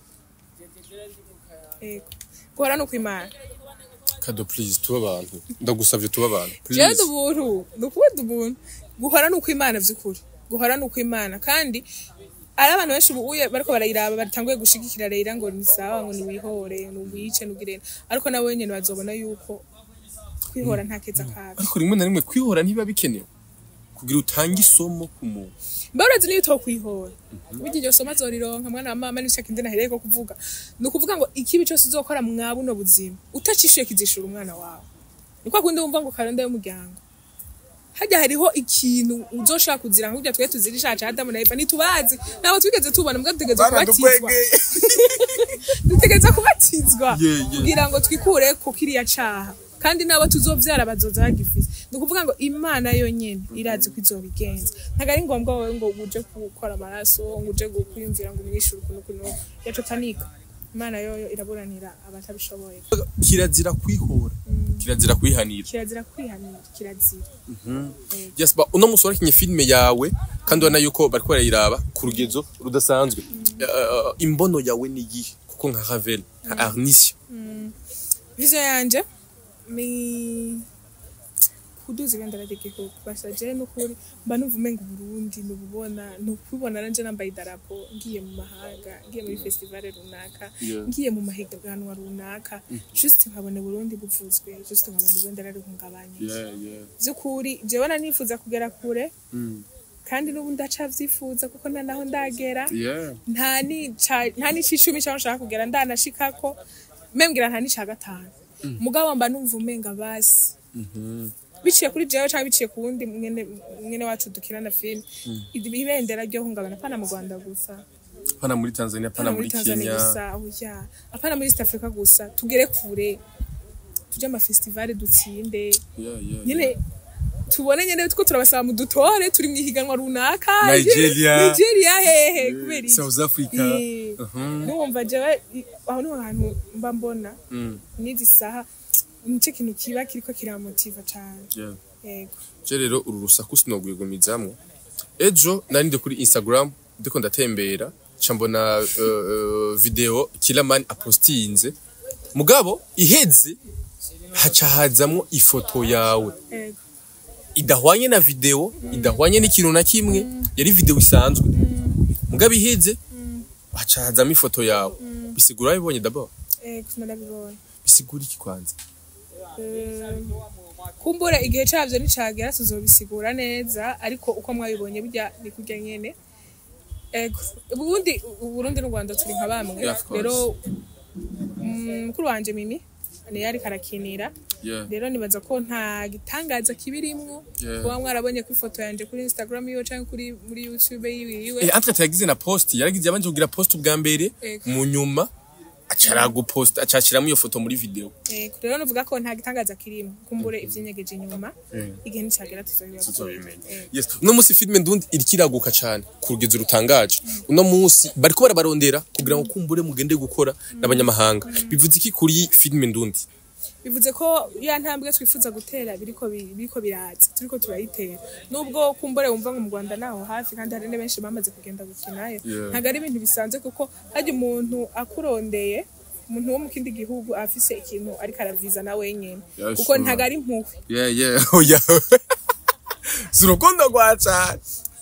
[SPEAKER 2] ego gora no kwimana
[SPEAKER 1] Kado please tuba abantu ndagusavye tuba abantu
[SPEAKER 2] please je duburu dukude ubuntu guhora no kwimana vyukuri guhora no kwimana kandi ari abantu benshi ubuye bariko barayiraba batanguye gushigikira Reira ngo ni sawa ngo ni wihore no wice nugirena ariko nawe nyene bazobona yuko kwihora nta keza kabi
[SPEAKER 1] ariko rimwe na rimwe kwihora ntiba bikenewe kugira utange isomo ku muntu
[SPEAKER 2] mbarazi niyo utokwihora burya iryo somo azorironka mwana wa mama n'icyo kindi nahereye ko kuvuga ni ukuvuga ngo ikibi cyose uzokora mwa buno buzima utacishiye kizishura umwana wawe niko kundi wumva ngo karanda y'umuryango hajya hariho ikintu uzoshaka kuzira nk'ujya twe tuzirisha cha Adamu na Eva nitubazi nabo twigeze tubona mbwa dutegeza kubatizwa dutegeza kubatizwa kugira ngo twikure ku kiriya caha kandi nabo tuzovyara bazoza bagifise ni ukuvuga ngo Imana yonyene irazi ko izobigenza ntago ari ngombwa wowe ngo uje gukora amaraso ngo uje gukwiyumvira ngo umwishure ukuntu kuno yaco tanika Imana yoyo iraburanira abatabishoboye
[SPEAKER 1] kirazira kwihora kirazira kwihanira
[SPEAKER 2] kirazira kwihanira kirazira
[SPEAKER 1] mhm yes ba uno musore kinye filme yawe kandi wana yuko bariko barayiraba ku rugezo rudasanzwe imbono yawe ni gihe kuko nka Ravel nka Arnisio
[SPEAKER 2] vision yanje mi kuduza ibendera ry'igihugu basaje n'ukuri mba numva umenga Burundi nububona nukubona nanje nambaye idarapo ngiye mu mahanga ngiye muri festival runaka ngiye mu mahiganwa runaka just nkabone Burundi buvuzwe just nkabone ibendera rihungabanye
[SPEAKER 1] yeah yeah
[SPEAKER 2] zukuri jewe nanifuza kugera kure kandi nubu ndacavyifuza kuko na naho ndagera nta ni nta ni cicumi cyangwa nshaka kugera ndanashikako membwira nta ni ca gatanu mugabo mba numva umenga basi mhm biciye kuri jewe cyangwa biciye ku wundi mwene mwene wacu dukirana film ibendera ryo hungabana pana mu Rwanda gusa
[SPEAKER 1] pana muri Tanzania pana muri Kenya
[SPEAKER 2] oya apana muri East Africa gusa tugere kure tuje ama festival dutsinde
[SPEAKER 1] yeah yeah
[SPEAKER 2] nyine tubone nyene tuko turabasaba mu dutore turi mwihiganwa runaka
[SPEAKER 1] Nigeria
[SPEAKER 2] Nigeria hehe kubera
[SPEAKER 1] South Africa
[SPEAKER 2] mhm numva jewe aho no hantu mba mbona nizi saha nice kintu kiba kiriko kiramotiva cyane yego
[SPEAKER 1] je rero uru rusaku sinogwigumizamwe ejo nari ndi kuri Instagram ndiko ndatembera cambona uh, video Kilaman apostinze mugabo iheze haca hazamwo ifoto yawe
[SPEAKER 2] yego
[SPEAKER 1] idahwanye na video idahwanye n'ikintu na kimwe yari video isanzwe mugabo iheze haca hazamwo ifoto yawe bisigura bibonye d'abord
[SPEAKER 2] yego narabibonye
[SPEAKER 1] bisigura iki kwanza
[SPEAKER 2] kumbura igihe cyavyo nicagera tuzobisigura neza ariko uko mwabibonye bijya ni kurya nyene ego ubundi Burundi n'u Rwanda turi nka bamwe rero mukuru wanje Mimi ne yari karakinira rero nibaza ko nta gitangaza kibirimwo kuba mwarabonye ku ifoto yanje kuri Instagram yo cyangwa kuri muri YouTube yiwe
[SPEAKER 1] eh entre yagize na post yaragize yabanje kugira post ubwa mbere mu nyuma acara guposta acashiramo iyo foto muri video
[SPEAKER 2] eh rero nuvuga ko nta gitangaza kirimo kumbure ivyinyegeje inyuma igihe nicagera tuzobimenya
[SPEAKER 1] yes no musi filme ndundi irikiraguka cyane ku rugezo rutangaje uno munsi bariko barabarondera kugira ngo kumbure mugende gukora n'abanyamahanga bivuze iki kuri filme ndundi
[SPEAKER 2] bivuze ko ya ntambwe twifuza gutera biriko biriko biraza turiko turayitera nubwo kumbure wumva ngo mu Rwanda naho hafi kandi hari ne benshi bamaze kugenda gukinayo ntago ari ibintu bisanzwe kuko haje umuntu akurondeye umuntu wo mu kindi gihugu afise ikintu ari karaviza na wenyene kuko ntago ari impuhwe
[SPEAKER 1] yeah yeah oh yeah surukundo gwacha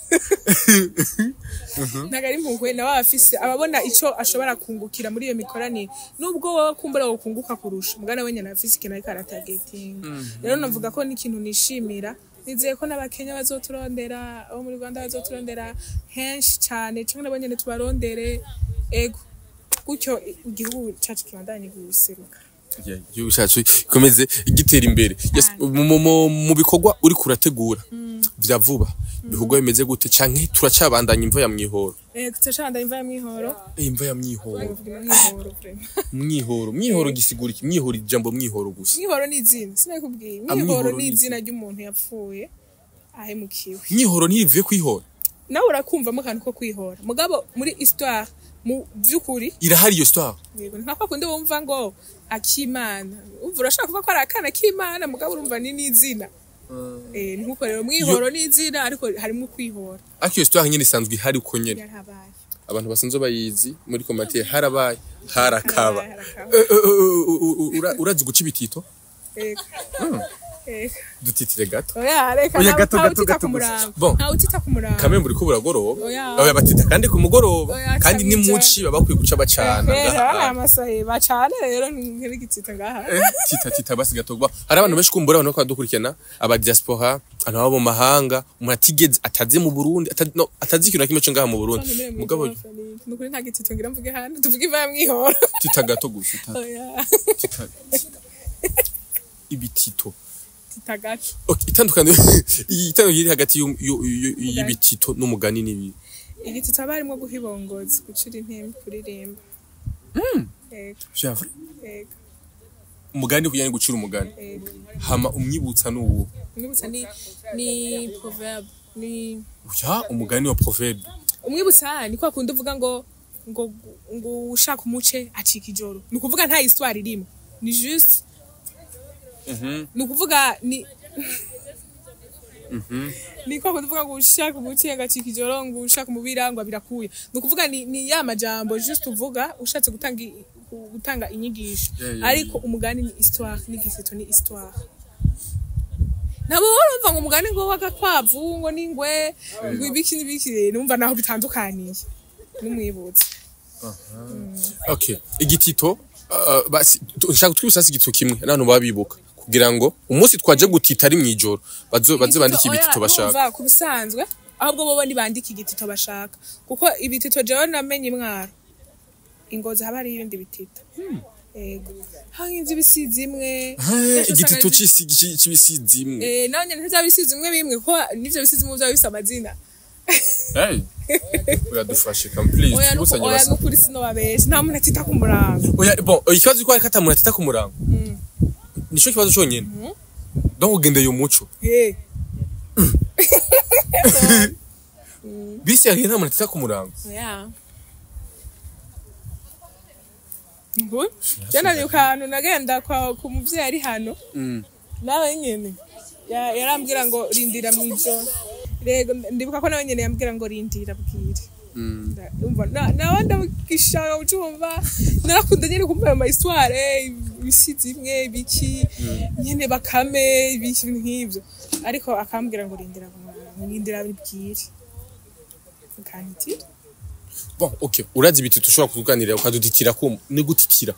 [SPEAKER 2] nagari impuhwe nawe afise ababona ico ashobora kungukira muri iyo mikoranire nubwo wowe kumbura wo kunguka kurusha mugana wenye nafise ikintu ari karatageting rero navuga ko ni ikintu nishimira nizeye ko n'abakenya bazoturondera abo muri Rwanda bazoturondera henshi cyane cyangwa nabonye ne tubarondere ego gutyo igihugu cyacu kibandanye guseruka
[SPEAKER 1] igihugu cyacu komeze igitera imbere yes mu bikorwa uri kurategura vya vuba bihugo bimeze gute canke turacabandanya imva ya mwihoro
[SPEAKER 2] eh turacabandanya imva ya mwihoro
[SPEAKER 1] eh imva ya mwihoro mwihoro mwihoro gisigura iki mwihoro ijambo mwihoro gusa
[SPEAKER 2] mwihoro ni izina sinakubwiye mwihoro ni izina ry'umuntu yapfuye ahemukiwe
[SPEAKER 1] mwihoro nirivuye kwihora
[SPEAKER 2] nawe urakumva mu kantu ko kwihora mugabo muri histoire mu vyukuri
[SPEAKER 1] irahari iyo histoire
[SPEAKER 2] yego nka kundi wumva ngo akimana umva urashaka kuvuga ko ari akana k'Imana mugabo urumva ni n'izina eh nkuko rero mwihoro n'izina ariko harimo kwihora
[SPEAKER 1] ariko iyo histoire nyine isanzwe ihari uko nyene abantu basanzwe bayizi muri commentaire harabaye harakaba urazi guca ibitito
[SPEAKER 2] yego Eka.
[SPEAKER 1] dutitire gato
[SPEAKER 2] Oya reka
[SPEAKER 1] Oya,
[SPEAKER 2] nawe
[SPEAKER 1] gato,
[SPEAKER 2] ntawe
[SPEAKER 1] gato,
[SPEAKER 2] utita
[SPEAKER 1] gato
[SPEAKER 2] ku
[SPEAKER 1] gusa.
[SPEAKER 2] murango.
[SPEAKER 1] Bon.
[SPEAKER 2] Ntawe utita ku murango.
[SPEAKER 1] kamwe muri ko buragoroba
[SPEAKER 2] Oya.
[SPEAKER 1] oya batita kandi ku mugoroba
[SPEAKER 2] Oya,
[SPEAKER 1] kandi ni
[SPEAKER 2] cabija.
[SPEAKER 1] muci baba bakwiye guca bacana
[SPEAKER 2] Rero
[SPEAKER 1] ngaha.
[SPEAKER 2] aya masahe bacane rero nk'igitsita ngaha.
[SPEAKER 1] Eh, tita tita basi gato ba hari abantu benshi kumbura abantu bakaba dukurikirana aba diaspora abantu baba mu mahanga umuntu atigeze ataze mu Burundi atazi no atazi ikintu na kimwe cyo ngaha mu Burundi mugabo
[SPEAKER 2] nukuri nta gitsita ngira mvuge hano tuvuge iva mwihora.
[SPEAKER 1] tita gato gusa tita
[SPEAKER 2] Oya.
[SPEAKER 1] tita ibitito
[SPEAKER 2] Tita gato.
[SPEAKER 1] okay itandukanye itandukanye iri hagati y'u- y'u- y'u- y'ibitito n'umugani nibi
[SPEAKER 2] Igitsita barimo guhibongoza gucira intembe kuririmba.
[SPEAKER 1] mm
[SPEAKER 2] Eka.
[SPEAKER 1] javre
[SPEAKER 2] Eka.
[SPEAKER 1] umugani kujyanye gucira umugani
[SPEAKER 2] Eka.
[SPEAKER 1] hama umwibutsa n'uwo
[SPEAKER 2] Umwibutsa ni ni proverbe ni
[SPEAKER 1] ya umugani wa proverbe
[SPEAKER 2] umwibutsa ni kwa kundi uvuga ngo ngo ngo ushaka umuce acika ijoro. Ni ukuvuga nta histoire irimo. Ni juste
[SPEAKER 1] mhm
[SPEAKER 2] ni ukuvuga ni
[SPEAKER 1] mhm
[SPEAKER 2] ni kwa kundi uvuga ngo ushaka umuce agacika ijoro ngo ushaka umubira ngo birakuye. Ni ukuvuga ni ni ya majambo juste uvuga ushatse gutanga i- gutanga inyigisho.
[SPEAKER 1] Yeah, yeah,
[SPEAKER 2] Ariko umugani ni histoire n'igisito ni histoire. Nabo urumva ngo umugani ngo wagakwavu ngo ningwe ngo ibiki n'ibiki numva naho bitandukaniye. N'umwibutsa.
[SPEAKER 1] okay igitito uh, basi nshaka twibusasa igitito kimwe n'abantu babibuka kugira ngo umunsi twaje gutita ari mwijoro bazo baze bandika ibitito bashaka
[SPEAKER 2] Urumva kubisanzwe ahubwo bobo nibandika igitito bashaka kuko ibitito jewe namenye imwaro ingozi haba ari ibindi bitito. Yego. Hangize ibisizi imwe.
[SPEAKER 1] Eh, igitito c'isi c'ibisizi imwe
[SPEAKER 2] Eh nawe nyene ntazabisizi imwe bimwe kuko nivyo bisizi imwe byabisa amazina.
[SPEAKER 1] hey uradufashe come please
[SPEAKER 2] Oya nuko
[SPEAKER 1] tubusanye
[SPEAKER 2] oya
[SPEAKER 1] basi
[SPEAKER 2] nukuri sino babeshe nta muntu atita ku murango.
[SPEAKER 1] oya bon ikibazo ko ariko atamuntu atita ku murango nico kibazo cyonyene donc ugendeye umuco
[SPEAKER 2] Eh.
[SPEAKER 1] bisi yari nta muntu atita ku murango
[SPEAKER 2] Oya. Ngo jana ni kantu nagenda kwa ku muvyeyi ari hano.
[SPEAKER 1] mm
[SPEAKER 2] Nawe nyene ya yarambwira ngo rindira mwijoro. Rego ndibuka ko nawe nyene yambwira ngo rindira bwire.
[SPEAKER 1] mm
[SPEAKER 2] Umva na nawe ndabishaka ucumva narakunda nyene kumva ayo ma histoire ibisizi imwe biki nyene bakame ibiki nk'ivyo ariko akambwira ngo rindira rindira bwire. Kanitira.
[SPEAKER 1] bon okay urazi ibitito ushobora kuganirira ukaduditira ko ni gutitira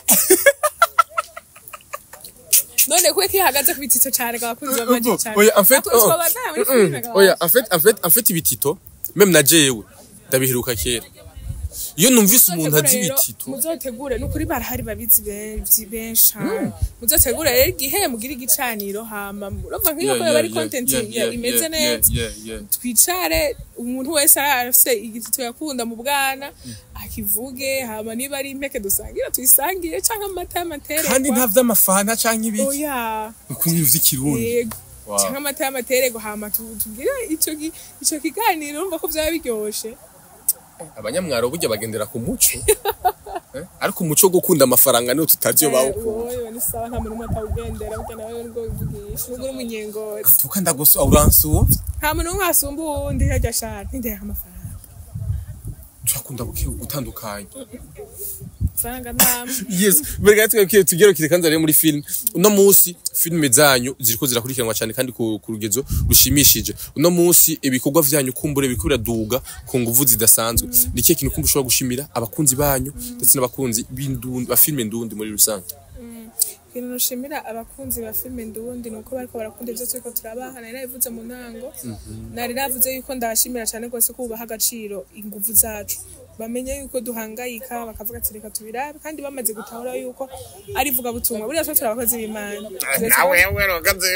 [SPEAKER 2] None kuwe kihagaze ku bitito cyane gakunze baje cyane.
[SPEAKER 1] oya en fait
[SPEAKER 2] Akunzwe
[SPEAKER 1] oh,
[SPEAKER 2] abagaya muri filime
[SPEAKER 1] mm, oya en fait en fait en fait ibitito même na jewe ndabiheruka kera iyo numvise umuntu azi ibitito
[SPEAKER 2] muzotegure nukuri barahari babizi benshi benshi muzotegure rero igihe mugira igicaniro hama urumva nk'iyo ko bari content imeze neza twicare umuntu wese arafise igitito yakunda mu bwana akivuge hama niba ari impeke dusangira tuyisangiye canke amata y'amatere
[SPEAKER 1] kandi nta vy'amafana canke ibiki
[SPEAKER 2] oya
[SPEAKER 1] ukuntu vy'ikirundi
[SPEAKER 2] yego canke amata y'amaterego hama tubwire ico ico kiganiro urumva ko vyaba biryoshe.
[SPEAKER 1] abanyamwaro burya bagendera ku muco eh? ariko umuco wo gukunda amafaranga niyo tutazi yo bawukunda
[SPEAKER 2] oyo ni sawa nta muntu umwe atawugendera burya nawe ngo bivugisha nubwo uri umunyengozi
[SPEAKER 1] tuka ndagoso uransuwo
[SPEAKER 2] nta muntu umwe asumba uwundi harya shaka ntindeye amafaranga
[SPEAKER 1] turakunda gutandukanya
[SPEAKER 2] faranga ntamwe
[SPEAKER 1] yes berega twebwe tugero kire kanza rero muri film uno munsi filme zanyu ziriko zirakurikiranwa cyane kandi ku rugezo rushimishije uno munsi ibikorwa vyanyu kumbure bikura duga ku nguvu zidasanzwe ni kiye kintu kumbu ushobora gushimira abakunzi banyu ndetse n'abakunzi b'indundi ba filme ndundi muri rusange
[SPEAKER 2] ikintu nushimira abakunzi ba filme ndundi nuko bariko barakunda ivyo turiko turabaha nari nabivuze mu ntango nari navuze yuko ndabashimira cyane rwose ko ubaha agaciro inguvu zacu bamenye yuko duhangayika bakavuga ati reka tubirabe kandi bamaze gutahura yuko ari vuga butumwa buriya twa turabakozi b'Imana
[SPEAKER 1] nawe wewe rogaze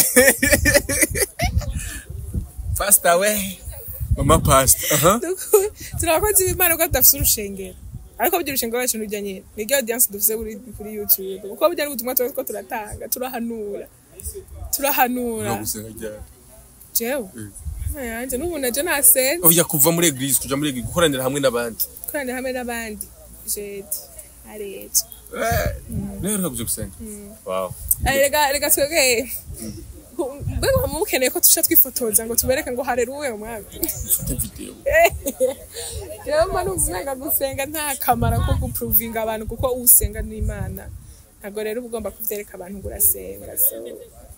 [SPEAKER 1] pasta we mama pasta aha
[SPEAKER 2] turabakozi b'Imana ko tudafise urushengero ariko burya urushengero rwacu n'urujya nyene niryo audience dufise kuri kuri YouTube kuko burya n'ubutumwa twese turatanga turahanura turahanura jewe yanje n'ubu naje nasenze
[SPEAKER 1] oya kuva muri eglise kuja muri eglise gukoranira hamwe n'abandi
[SPEAKER 2] gukoranira hamwe n'abandi jeti areje
[SPEAKER 1] rero ntabwo gusenga wow
[SPEAKER 2] rega rega twege mbega mukeneye ko tusha twifotoza ngo tubereke ngo haleluya umwami
[SPEAKER 1] fata video
[SPEAKER 2] rero manu umenga gusenga nta kamara ko guprovinga abantu kuko usenga n'Imana ntago rero ugomba kuvyereka abantu ngo urasenga so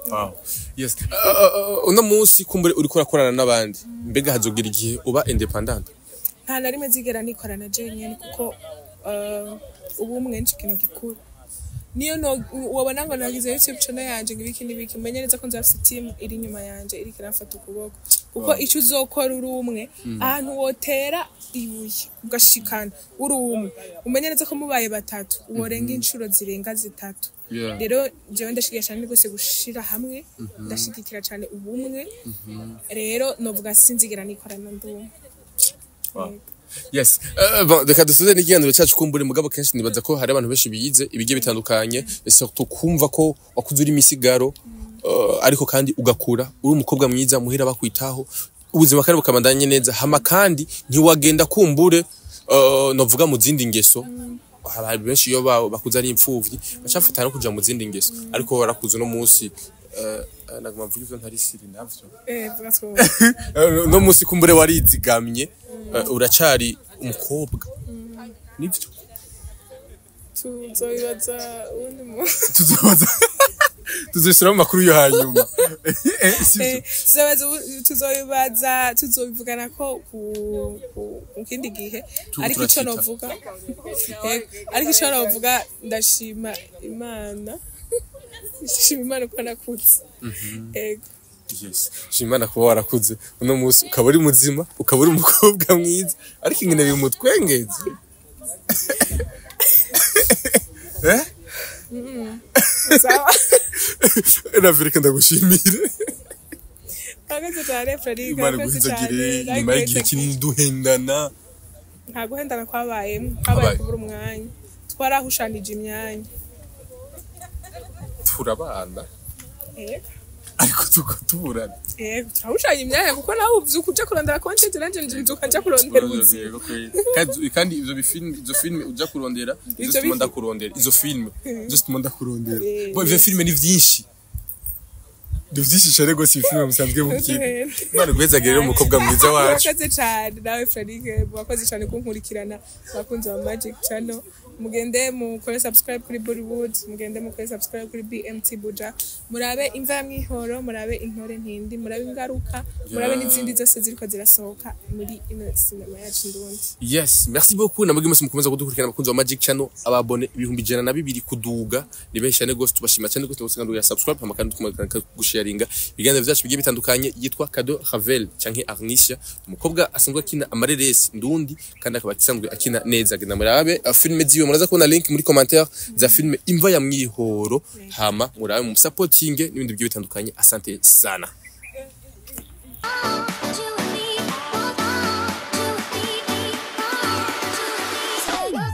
[SPEAKER 1] Wow. Yes. Uh, uh, uno munsi kumbure uriko urakorana n'abandi. Mbega hazogira igihe uba independent?
[SPEAKER 2] Nta na rimwe zigera nikorana je nyene kuko uh, ubu mwenshi kintu gikuru. Niyo no wabona ngo nagize YouTube channel yanje ngibiki nibiki menye neza ko nzafite team iri nyuma yanje iri kirafata ukuboko. Kuko ico uzokora uri umwe ahantu wotera ibuye ugashikana uri umwe. Umenye neza ko mubaye batatu uworenga inshuro zirenga zitatu. Rero jewe ndashigisha ni gose gushira hamwe ndashigikira cyane ubumwe. Rero novuga sinzigera nikorana ndumwe.
[SPEAKER 1] Wow. Yes. Uh, bon, reka dusuze n'ikiganiro cyacu kumbure mugabo kenshi nibaza ko hari abantu benshi biyize ibigiye bitandukanye surtout kumva ko wakuze uri misigaro uh, ariko kandi ugakura uri umukobwa mwiza muhira bakwitaho ubuzima kandi bukamandanye neza hama kandi ntiwagenda kumbure uh, novuga mu zindi ngeso hari benshi iyo bakuze ari impfuvyi bacafatana kuja mu zindi ngeso ariko barakuze no munsi uh, naguma mvuga ivyo ntari siri navyo
[SPEAKER 2] eh bwasko
[SPEAKER 1] no munsi kumbure warizigamye Uh, uracari umukobwa nivyo
[SPEAKER 2] tuzoyibaza undi mu
[SPEAKER 1] tuzobaza tuzoshyira mu makuru yo hanyuma
[SPEAKER 2] tuzobaza tuzoyibaza tuzobivugana ko ku kindi gihe ariko ico novuga ariko ico novuga ndashima Imana ndashima Imana ko nakutse ego.
[SPEAKER 1] Yes. Shimana kuba warakuze uno munsi ukaba uri muzima ukaba uri umukobwa mwiza ariko ingene bimutwengeze eh
[SPEAKER 2] mm sawa
[SPEAKER 1] na vireka ndagushimire
[SPEAKER 2] agaze cyane Freddy
[SPEAKER 1] agaze cyane nyuma y'igihe kinini duhendana
[SPEAKER 2] nta guhendana kwabaye kwabaye kubura umwanya twarahushanije imyanya
[SPEAKER 1] turabana
[SPEAKER 2] eh
[SPEAKER 1] ariko tugaturana
[SPEAKER 2] eh turahushanya imyanya kuko nawe uvyuka uja kurondera content nanje nzuka nja kurondera uzi
[SPEAKER 1] kandi kandi izo bifilm izo film uja kurondera izo tunda kurondera izo film izo tunda kurondera bo ivyo film ni vyinshi Duvyishi cyane gose ifilm musanzwe mukiri Imana gwezagere umukobwa mwiza wacu
[SPEAKER 2] Wakaze cyane nawe Freddy wakoze cyane kunkurikirana bakunze wa Magic Channel mugende mukore subscribe kuri Bollywood mugende mukore subscribe kuri B M T Buja murabe imva mwihoro murabe intore ntindi murabe ingaruka murabe n'izindi zose ziriko zirasohoka muri ino cinema yacu ndundi.
[SPEAKER 1] Yes, merci beaucoup namwe mwese mukomeza kudukurikirana bakunze wa Magic Channel ababone ibihumbi ijana na bibiri kuduga ni benshi cyane gose tubashima cyane gose tubasanga ya subscribe amakandi tukumaka gusharinga ibiganiro byacu bigiye bitandukanye yitwa Kado Ravel canke Arnisha umukobwa asanzwe akina amareresi ndundi kandi akaba kisanzwe akina neza genda murabe filme ziyo muraza kubona link muri commentaire za filme imva ya mwihoro hama murabe mu supporting n'ibindi bigiye bitandukanye asante sana.